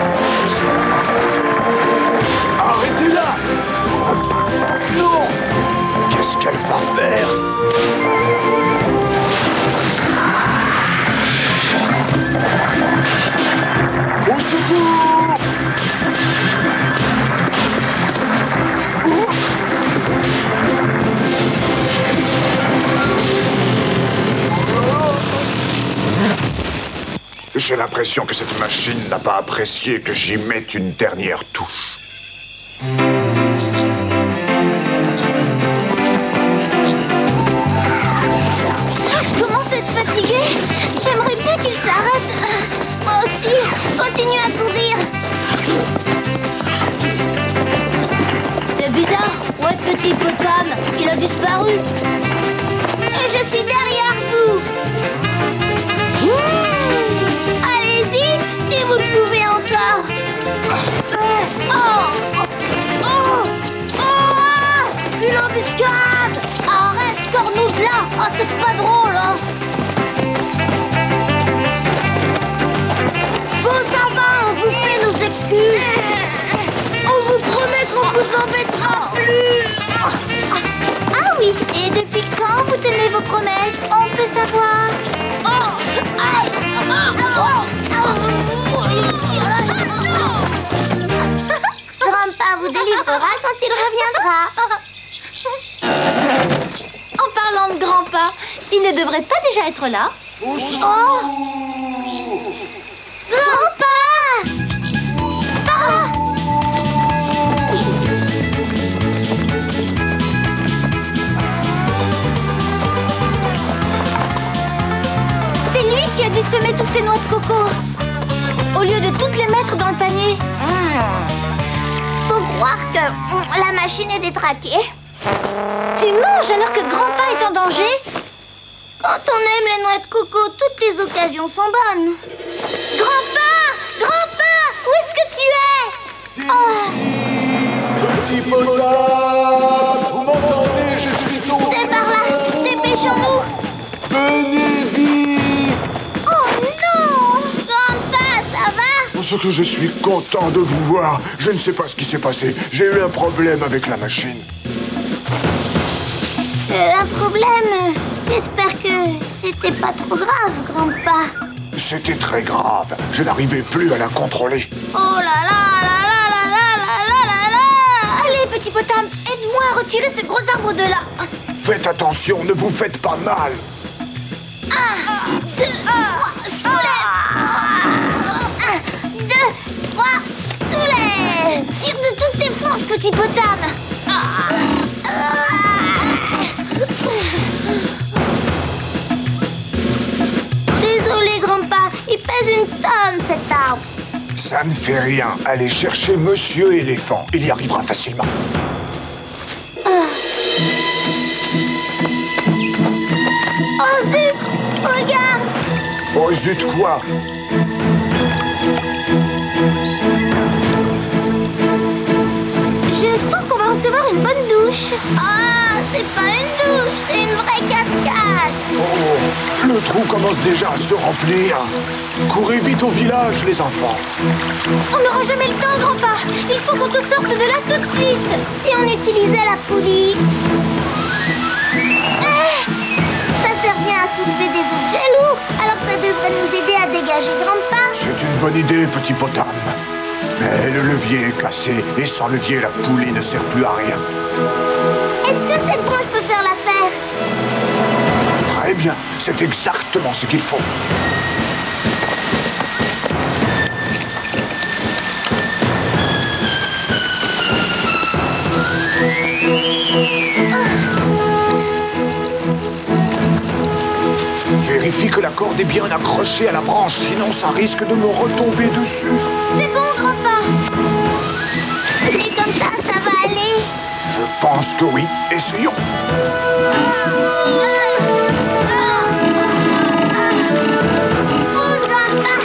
Arrêtez-la! Non! Qu'est-ce qu'elle va faire? Au secours! J'ai l'impression que cette machine n'a pas apprécié que j'y mette une dernière touche. Je commence à être fatiguée. J'aimerais bien qu'il s'arrête. Moi aussi, continue à courir. C'est bizarre. Ouais, petit. encore. Oh, oh, oh, oh, une embuscade. Arrête, sors-nous de là. Oh, c'est pas drôle, hein. Bon, ça va, on vous fait nos excuses. On vous promet qu'on vous embêtera plus. Ah oui, et depuis quand vous tenez vos promesses? On peut savoir. Oh, aïe, oh, oh, Grandpa vous délivrera quand il reviendra. En parlant de grand-pa, il ne devrait pas déjà être là? Oh. Grandpa! Ah. C'est lui qui a dû semer toutes ces noix de coco, au lieu de toutes les mettre dans le panier. Mmh. Faut croire que mm, la machine est détraquée. Tu manges alors que grand-pa est en danger? Quand on aime les noix de coco, toutes les occasions sont bonnes. Grand-pa! Grand-pa! Où est-ce que tu es? Oh. Petit potard, vous m'entendez? Je suis tombé. C'est par là, dépêchons-nous. Venez vite. Oh non! Grandpa, ça va? Ce que je suis content de vous voir. Je ne sais pas ce qui s'est passé. J'ai eu un problème avec la machine. Euh, un problème? J'espère que c'était pas trop grave, Grandpa. C'était très grave. Je n'arrivais plus à la contrôler. Oh là là là là là là là là là là! Allez, petit potam, aide-moi à retirer ce gros arbre de là. Faites attention, ne vous faites pas mal. Un, deux, trois, soulève! Un, deux, trois, soulève! Tire de toutes tes forces, petit potam. Désolé, Grandpa, il pèse une tonne cet arbre. Ça ne fait rien. Allez chercher Monsieur Éléphant. Il y arrivera facilement. Oh zut! Regarde! Oh zut quoi? Je sens qu'on va recevoir une bonne douche. Ah, c'est pas une douche, c'est une vraie cascade. Oh, le trou commence déjà à se remplir. Courez vite au village, les enfants. On n'aura jamais le temps, grand-pa. Il faut qu'on te sorte de là tout de suite. Si on utilisait la poulie. Eh, ça sert bien à soulever des objets lourds, alors ça devrait nous aider à dégager Grandpa. C'est une bonne idée, petit potam. Mais le levier est cassé, et sans levier, la poulie ne sert plus à rien. Est-ce que cette branche peut faire l'affaire? Très bien, c'est exactement ce qu'il faut. Vérifie que la corde est bien accrochée à la branche, sinon ça risque de me retomber dessus. C'est bon, Grandpa. Et comme ça, ça va aller? Je pense que oui. Essayons. Pousse, Grandpa.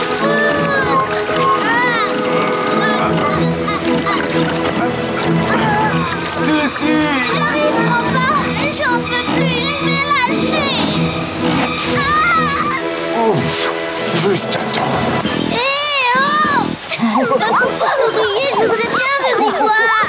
Dessus. J'arrive, Grandpa. J'en peux plus, je vais lâcher. Oh, juste à temps. Eh oh! Bah, pourquoi vous riez? Je voudrais bien vous voir.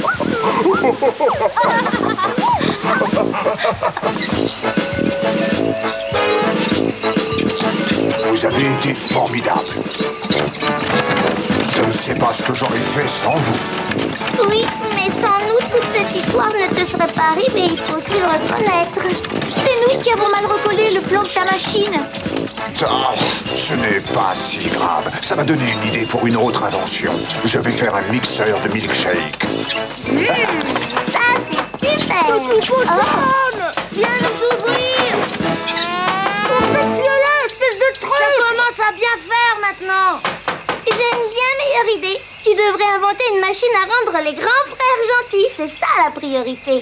Vous avez été formidable. Je ne sais pas ce que j'aurais fait sans vous. Oui, mais sans nous, toute cette histoire ne te serait pas arrivée, il faut aussi le reconnaître. C'est nous qui avons mal recollé le plan de ta machine. Ah, ce n'est pas si grave. Ça m'a donné une idée pour une autre invention. Je vais faire un mixeur de milkshake. Mmh, ça, c'est super. Petit potam, viens nous ouvrir. Où est-ce que tu es là, espèce de truc? Ça commence à bien faire maintenant. J'ai une bien meilleure idée. Tu devrais inventer une machine à rendre les grands frères gentils. C'est ça la priorité.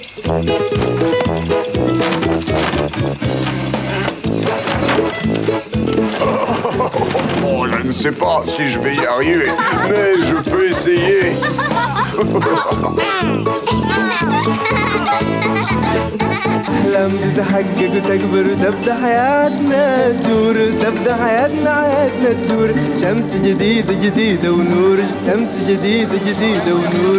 Oh, oh, oh, oh, ne sais pas si je vais y arriver, mais je peux essayer. لما تتحقق وتكبر تبدا حياتنا تدور تبدا حياتنا حياتنا تدور شمس جديدة جديدة ونور شمس جديدة جديدة ونور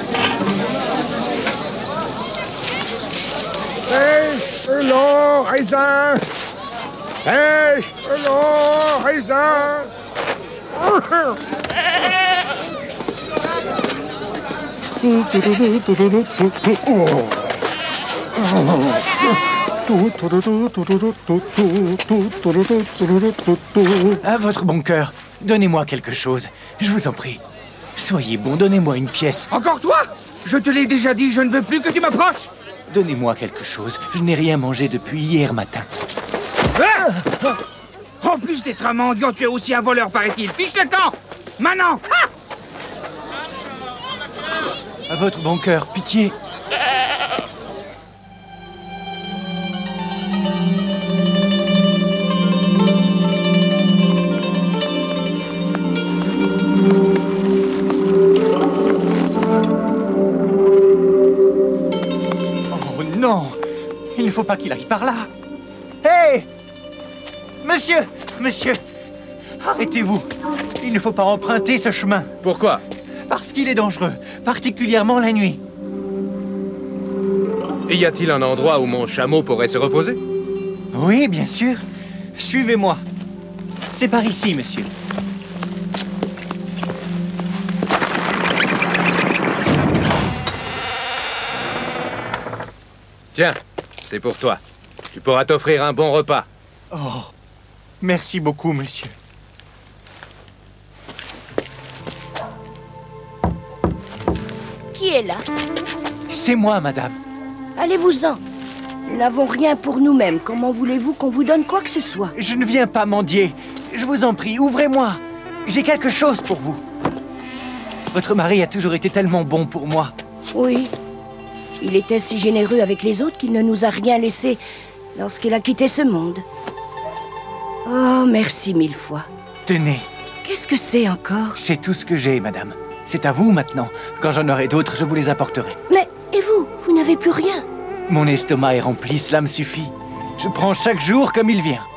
Hey, hello, raisin. Hey, hello, raisin. À votre bon cœur, donnez-moi quelque chose. Je vous en prie. Soyez bon, donnez-moi une pièce. Encore toi? Je te l'ai déjà dit, je ne veux plus que tu m'approches. Donnez-moi quelque chose. Je n'ai rien mangé depuis hier matin. Ah! En plus d'être un mendiant, tu es aussi un voleur, paraît-il. Fiche le camp! Maintenant! Ah! À votre bon cœur, pitié. Oh non! Il ne faut pas qu'il aille par là. Hé! Monsieur! Monsieur! Arrêtez-vous! Il ne faut pas emprunter ce chemin. Pourquoi? Parce qu'il est dangereux, particulièrement la nuit. Et y a-t-il un endroit où mon chameau pourrait se reposer? Oui, bien sûr. Suivez-moi. C'est par ici, monsieur. Tiens, c'est pour toi. Tu pourras t'offrir un bon repas. Oh, merci beaucoup, monsieur. Qui est là? C'est moi, madame. Allez-vous-en. Nous n'avons rien pour nous-mêmes. Comment voulez-vous qu'on vous donne quoi que ce soit? Je ne viens pas mendier. Je vous en prie, ouvrez-moi. J'ai quelque chose pour vous. Votre mari a toujours été tellement bon pour moi. Oui. Il était si généreux avec les autres qu'il ne nous a rien laissé lorsqu'il a quitté ce monde. Oh, merci mille fois. Tenez. Qu'est-ce que c'est encore? C'est tout ce que j'ai, madame. C'est à vous maintenant. Quand j'en aurai d'autres, je vous les apporterai. Mais, et vous? Vous n'avez plus rien? Mon estomac est rempli, cela me suffit. Je prends chaque jour comme il vient.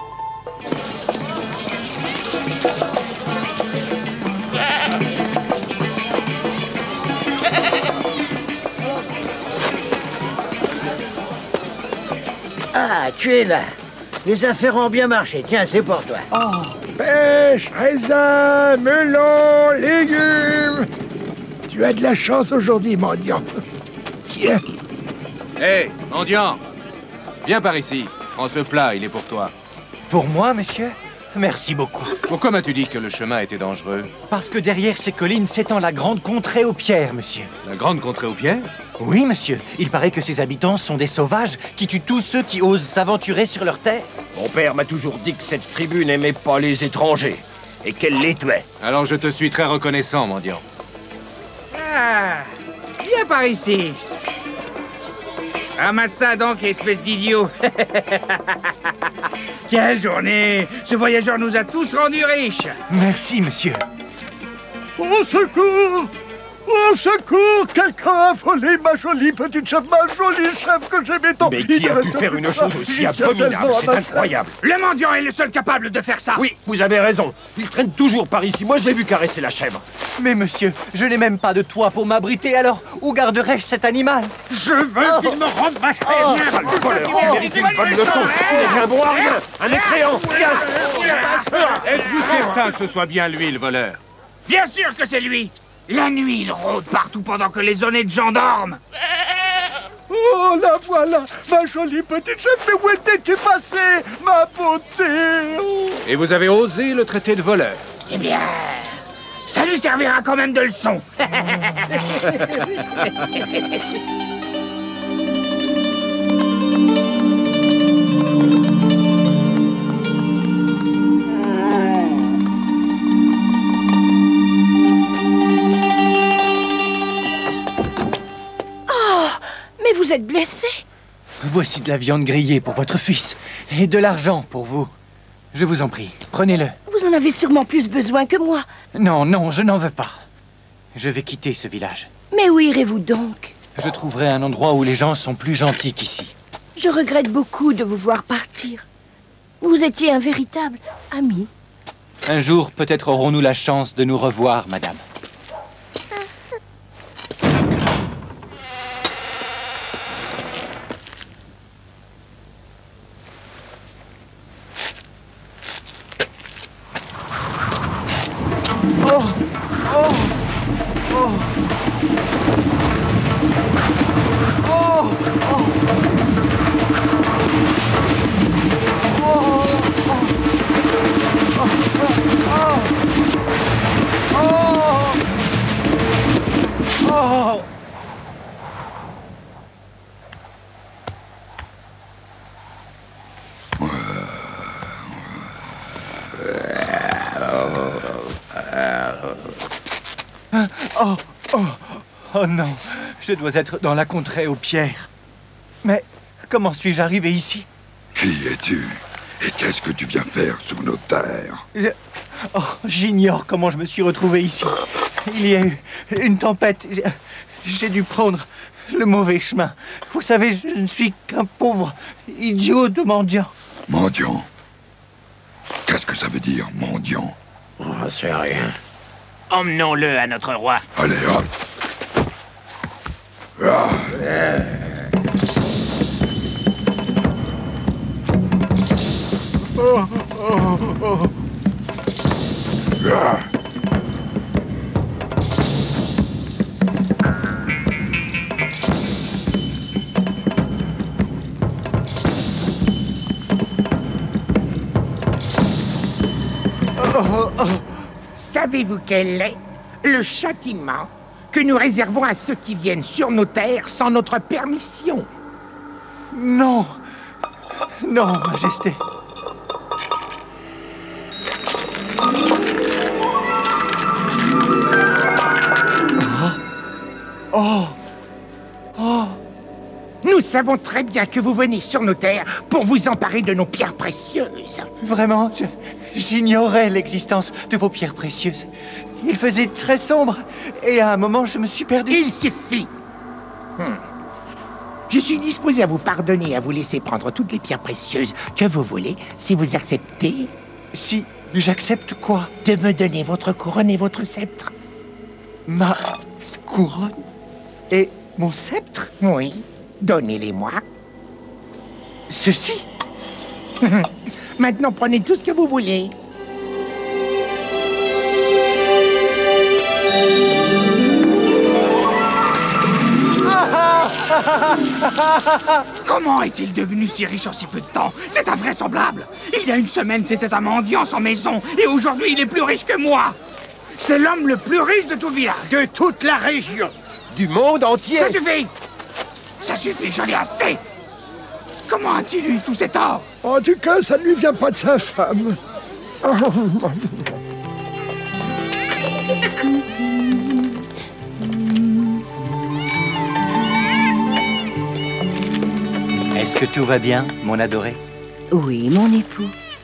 Ah, tu es là. Les affaires ont bien marché. Tiens, c'est pour toi. Oh. Pêche, raisin, melon, légumes. Tu as de la chance aujourd'hui, mendiant. Tiens. Hé, hey, mendiant! Viens par ici. Prends ce plat, il est pour toi. Pour moi, monsieur? Merci beaucoup. Pourquoi m'as-tu dit que le chemin était dangereux? Parce que derrière ces collines s'étend la grande contrée aux pierres, monsieur. La grande contrée aux pierres? Oui, monsieur. Il paraît que ses habitants sont des sauvages qui tuent tous ceux qui osent s'aventurer sur leur terre. Mon père m'a toujours dit que cette tribu n'aimait pas les étrangers et qu'elle les tuait. Alors je te suis très reconnaissant, mendiant. Ah, viens par ici. Ramasse ça donc, espèce d'idiot. Quelle journée! Ce voyageur nous a tous rendus riches. Merci, monsieur. Au secours! Au secours! Quelqu'un a volé ma jolie petite chef, ma jolie chef que j'aimais tant. Mais qui a pu faire une chose aussi abominable? C'est incroyable. Le mendiant est le seul capable de faire ça. Oui, vous avez raison. Il traîne toujours par ici. Moi, je l'ai vu caresser la chèvre. Mais monsieur, je n'ai même pas de toit pour m'abriter, alors où garderais-je cet animal? Je veux qu'il me rende ma chèvre. Oh, sale voleur, tu mérites une bonne leçon. Tu n'es qu'un bon à rien, un mécréant. Êtes-vous certain que ce soit bien lui, le voleur? Bien sûr que c'est lui. La nuit, il rôde partout pendant que les honnêtes gens dorment. Oh, la voilà, ma jolie petite chef. Mais où étais-tu passé, ma beauté? Oh. Et vous avez osé le traiter de voleur? Eh bien, ça lui servira quand même de leçon. Mais vous êtes blessé? Voici de la viande grillée pour votre fils et de l'argent pour vous. Je vous en prie, prenez-le. Vous Vous en avez sûrement plus besoin que moi. Non, non, je n'en veux pas. Je vais quitter ce village. Mais où irez-vous donc? Je trouverai un endroit où les gens sont plus gentils qu'ici. Je regrette beaucoup de vous voir partir. Vous étiez un véritable ami. Un jour, peut-être aurons-nous la chance de nous revoir, madame. Oh! Oh! Oh! Oh! Oh! Oh! Oh, oh, oh non, je dois être dans la contrée aux pierres. Mais comment suis-je arrivé ici? Qui es-tu? Et qu'est-ce que tu viens faire sur nos terres? Je... Oh, j'ignore comment je me suis retrouvé ici. Il y a eu une tempête. J'ai dû prendre le mauvais chemin. Vous savez, je ne suis qu'un pauvre idiot de mendiant. Mendiant? Qu'est-ce que ça veut dire, mendiant? Oh, c'est rien. Emmenons-le à notre roi. Allez, hop. Ah. Oh, oh, oh. Ah. Oh, oh. Savez-vous quel est le châtiment que nous réservons à ceux qui viennent sur nos terres sans notre permission? Non. Non, Majesté. Oh! Oh! Nous savons très bien que vous venez sur nos terres pour vous emparer de nos pierres précieuses. Vraiment, je... J'ignorais l'existence de vos pierres précieuses. Il faisait très sombre, et à un moment, je me suis perdu. Il suffit. Hmm. Je suis disposé à vous pardonner et à vous laisser prendre toutes les pierres précieuses que vous voulez, si vous acceptez... Si j'accepte quoi? De me donner votre couronne et votre sceptre. Ma couronne et mon sceptre? Oui, donnez-les-moi. Ceci? Maintenant, prenez tout ce que vous voulez. Comment est-il devenu si riche en si peu de temps? C'est invraisemblable. Il y a une semaine, c'était un mendiant sans maison, et aujourd'hui, il est plus riche que moi. C'est l'homme le plus riche de tout le village. De toute la région. Du monde entier. Ça suffit. Ça suffit, j'en ai assez. Comment a-t-il eu tout cet or? En tout cas, ça ne lui vient pas de sa femme. Oh. Est-ce que tout va bien, mon adoré? Oui, mon époux.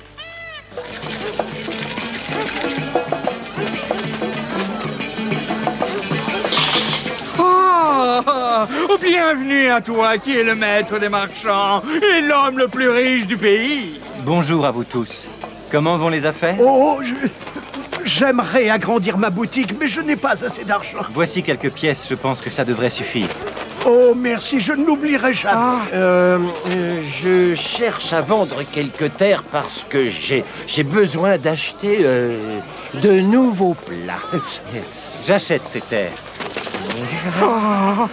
Oh, bienvenue à toi qui es le maître des marchands et l'homme le plus riche du pays. Bonjour à vous tous. Comment vont les affaires? Oh, je... j'aimerais agrandir ma boutique, mais je n'ai pas assez d'argent. Voici quelques pièces, je pense que ça devrait suffire. Oh, merci, je ne l'oublierai jamais. Ah, euh, euh, je cherche à vendre quelques terres parce que j'ai j'ai besoin d'acheter euh, de nouveaux plats. J'achète ces terres. Oh.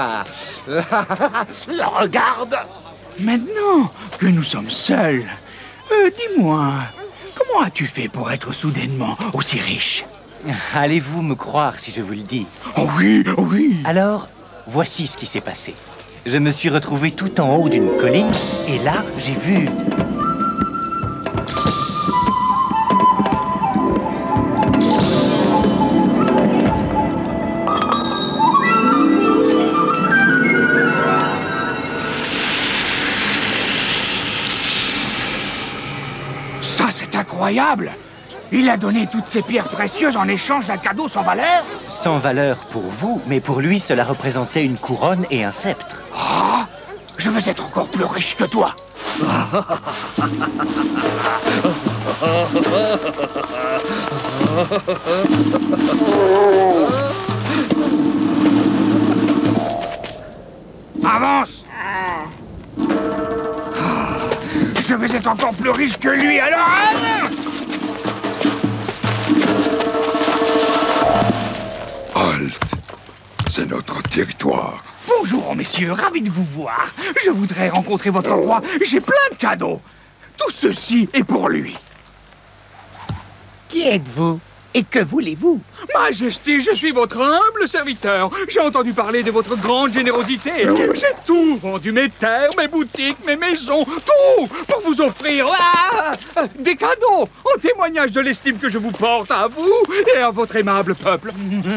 Regarde! Maintenant que nous sommes seuls, euh, dis-moi, comment as-tu fait pour être soudainement aussi riche? Allez-vous me croire si je vous le dis? Oh oui, oh oui. Alors, voici ce qui s'est passé. Je me suis retrouvé tout en haut d'une colline, et là, j'ai vu... Ça, c'est incroyable! Il a donné toutes ces pierres précieuses en échange d'un cadeau sans valeur? Sans valeur pour vous, mais pour lui, cela représentait une couronne et un sceptre. Ah, je veux être encore plus riche que toi. Avance! Je vais être encore plus riche que lui, alors avance! Halt! C'est notre territoire. Bonjour, messieurs, ravi de vous voir. Je voudrais rencontrer votre roi. J'ai plein de cadeaux. Tout ceci est pour lui. Qui êtes-vous? Et que voulez-vous? Majesté, je suis votre humble serviteur. J'ai entendu parler de votre grande générosité. J'ai tout vendu, mes terres, mes boutiques, mes maisons, tout, pour vous offrir ah, des cadeaux, en témoignage de l'estime que je vous porte à vous et à votre aimable peuple.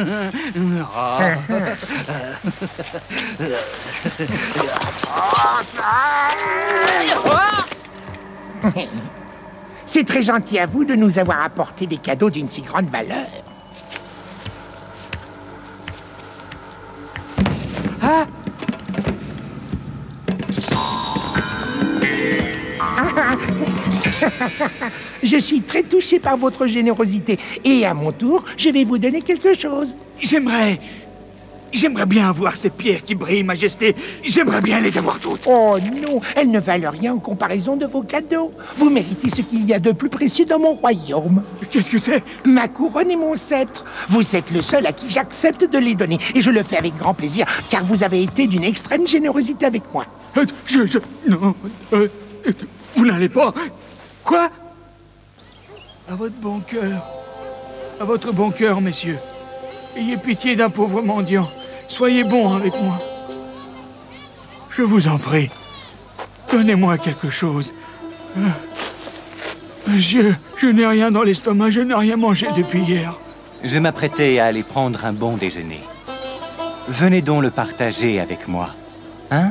C'est très gentil à vous de nous avoir apporté des cadeaux d'une si grande valeur. Ah! Je suis très touché par votre générosité. Et à mon tour, je vais vous donner quelque chose. J'aimerais... J'aimerais bien avoir ces pierres qui brillent, Majesté. J'aimerais bien les avoir toutes. Oh non, elles ne valent rien en comparaison de vos cadeaux. Vous méritez ce qu'il y a de plus précieux dans mon royaume. Qu'est-ce que c'est? Ma couronne et mon sceptre. Vous êtes le seul à qui j'accepte de les donner. Et je le fais avec grand plaisir, car vous avez été d'une extrême générosité avec moi. Euh, je... je non... Euh, vous n'allez pas... Quoi? À votre bon cœur. À votre bon cœur, messieurs. Ayez pitié d'un pauvre mendiant. Soyez bons avec moi. Je vous en prie. Donnez-moi quelque chose. Euh, monsieur, je n'ai rien dans l'estomac. Je n'ai rien mangé depuis hier. Je m'apprêtais à aller prendre un bon déjeuner. Venez donc le partager avec moi. Hein?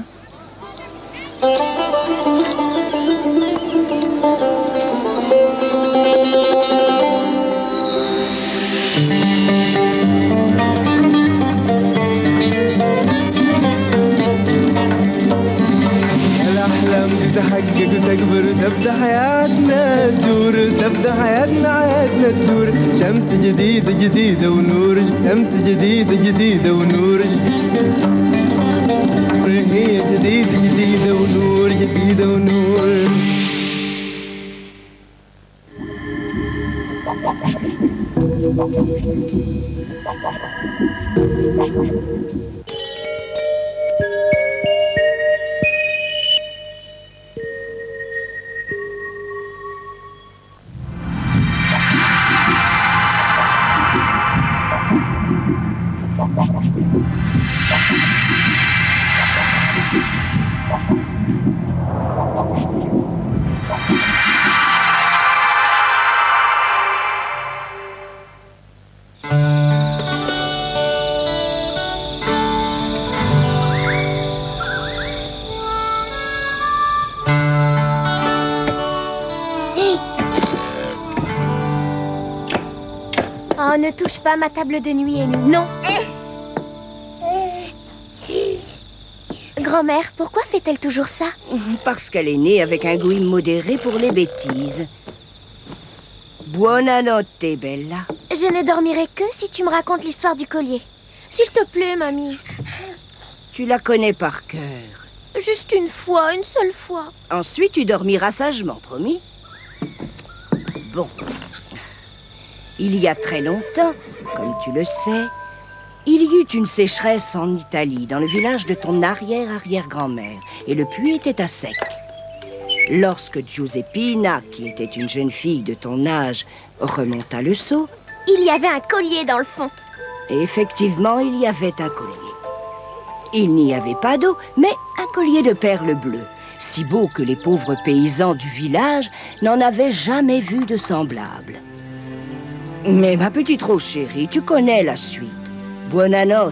تحقق وتكبر تبدا حياتنا تدور تبدا حياتنا حياتنا تدور شمس جديدة جديدة ونور شمس جديدة جديدة ونور هي جديدة جديدة ونور جديدة ونور Oh, ne touche pas ma table de nuit, Amy. Non. Grand-mère, pourquoi fait-elle toujours ça? Parce qu'elle est née avec un goût immodéré pour les bêtises. Buonanotte, Bella. Je ne dormirai que si tu me racontes l'histoire du collier. S'il te plaît, mamie. Tu la connais par cœur. Juste une fois, une seule fois. Ensuite, tu dormiras sagement, promis? Bon. Il y a très longtemps, comme tu le sais, il y eut une sécheresse en Italie, dans le village de ton arrière-arrière-grand-mère, et le puits était à sec. Lorsque Giuseppina, qui était une jeune fille de ton âge, remonta le seau... Il y avait un collier dans le fond. Et effectivement, il y avait un collier. Il n'y avait pas d'eau, mais un collier de perles bleues, si beau que les pauvres paysans du village n'en avaient jamais vu de semblable. Mais ma petite Rose chérie, tu connais la suite. Buonanotte.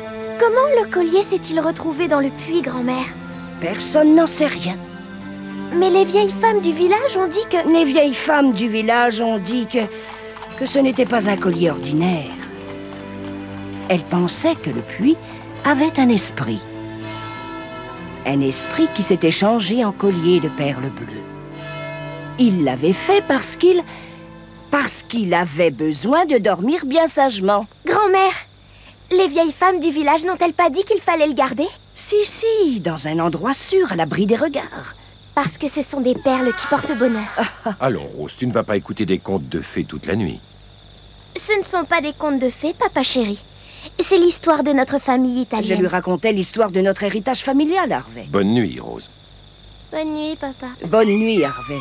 Comment le collier s'est-il retrouvé dans le puits, grand-mère? Personne n'en sait rien. Mais les vieilles femmes du village ont dit que... Les vieilles femmes du village ont dit que... que ce n'était pas un collier ordinaire. Elles pensaient que le puits avait un esprit. Un esprit qui s'était changé en collier de perles bleues. Il l'avait fait parce qu'il... parce qu'il avait besoin de dormir bien sagement. Grand-mère, les vieilles femmes du village n'ont-elles pas dit qu'il fallait le garder? Si, si, dans un endroit sûr, à l'abri des regards. Parce que ce sont des perles qui portent bonheur. Allons, Rose, tu ne vas pas écouter des contes de fées toute la nuit. Ce ne sont pas des contes de fées, papa chéri. C'est l'histoire de notre famille italienne. Je lui racontais l'histoire de notre héritage familial, Harvey. Bonne nuit, Rose. Bonne nuit, papa. Bonne nuit, Harvey.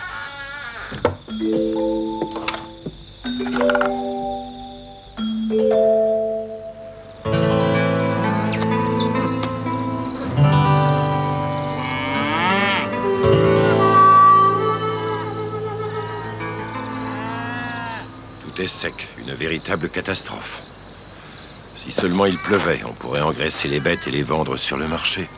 Tout est sec, une véritable catastrophe. Si seulement il pleuvait, on pourrait engraisser les bêtes et les vendre sur le marché.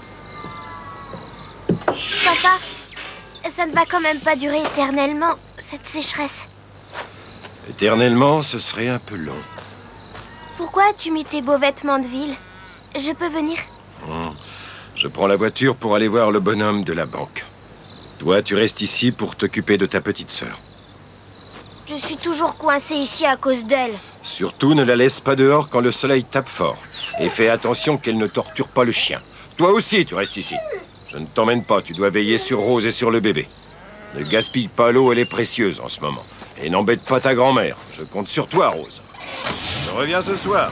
Papa, ça ne va quand même pas durer éternellement, cette sécheresse. Éternellement, ce serait un peu long. Pourquoi as-tu mis tes beaux vêtements de ville? Je peux venir? Hum. Je prends la voiture pour aller voir le bonhomme de la banque. Toi, tu restes ici pour t'occuper de ta petite sœur. Je suis toujours coincée ici à cause d'elle. Surtout, ne la laisse pas dehors quand le soleil tape fort. Et fais attention qu'elle ne torture pas le chien. Toi aussi, tu restes ici. Je ne t'emmène pas, tu dois veiller sur Rose et sur le bébé. Ne gaspille pas l'eau, elle est précieuse en ce moment. Et n'embête pas ta grand-mère. Je compte sur toi, Rose. Je reviens ce soir.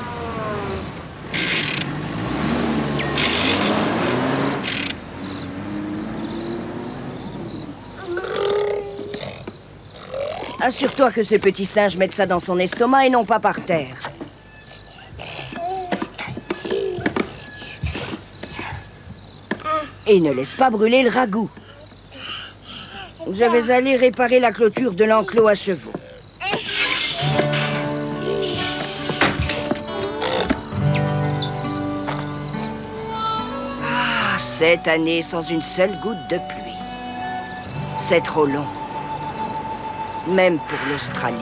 Assure-toi que ce petit singe mette ça dans son estomac et non pas par terre. Et ne laisse pas brûler le ragoût. Je vais aller réparer la clôture de l'enclos à chevaux. Ah, cette année sans une seule goutte de pluie. C'est trop long. Même pour l'Australie.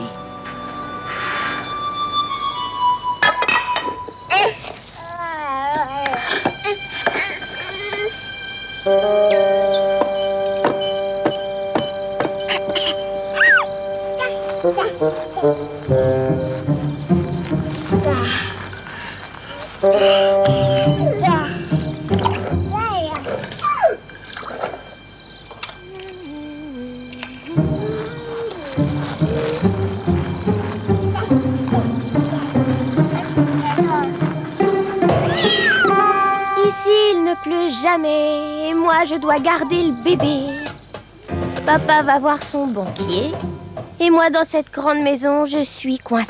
Jamais, et moi je dois garder le bébé. Papa va voir son banquier, et moi dans cette grande maison, je suis coincée.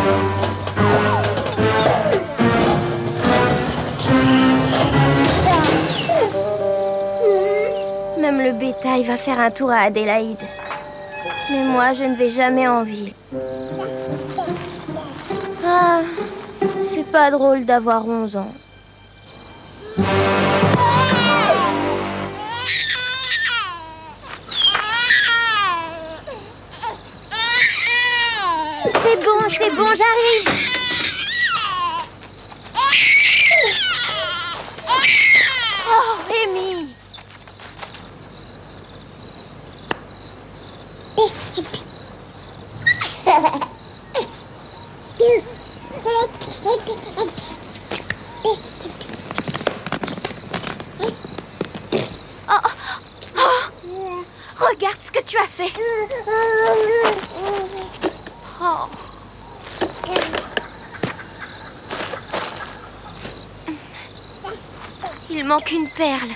Même le bétail va faire un tour à Adélaïde. Mais moi, je ne vais jamais en ville. Ah, c'est pas drôle d'avoir onze ans. C'est bon, c'est bon, j'arrive. Oh, Amy. Oh, oh, regarde ce que tu as fait. Oh. Il manque une perle.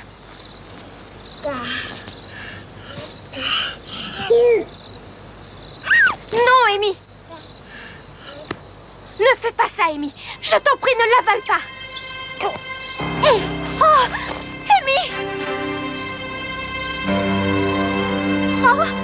Non, Amy. Ne fais pas ça, Amy. Je t'en prie, ne l'avale pas. Oh, Amy. Oh.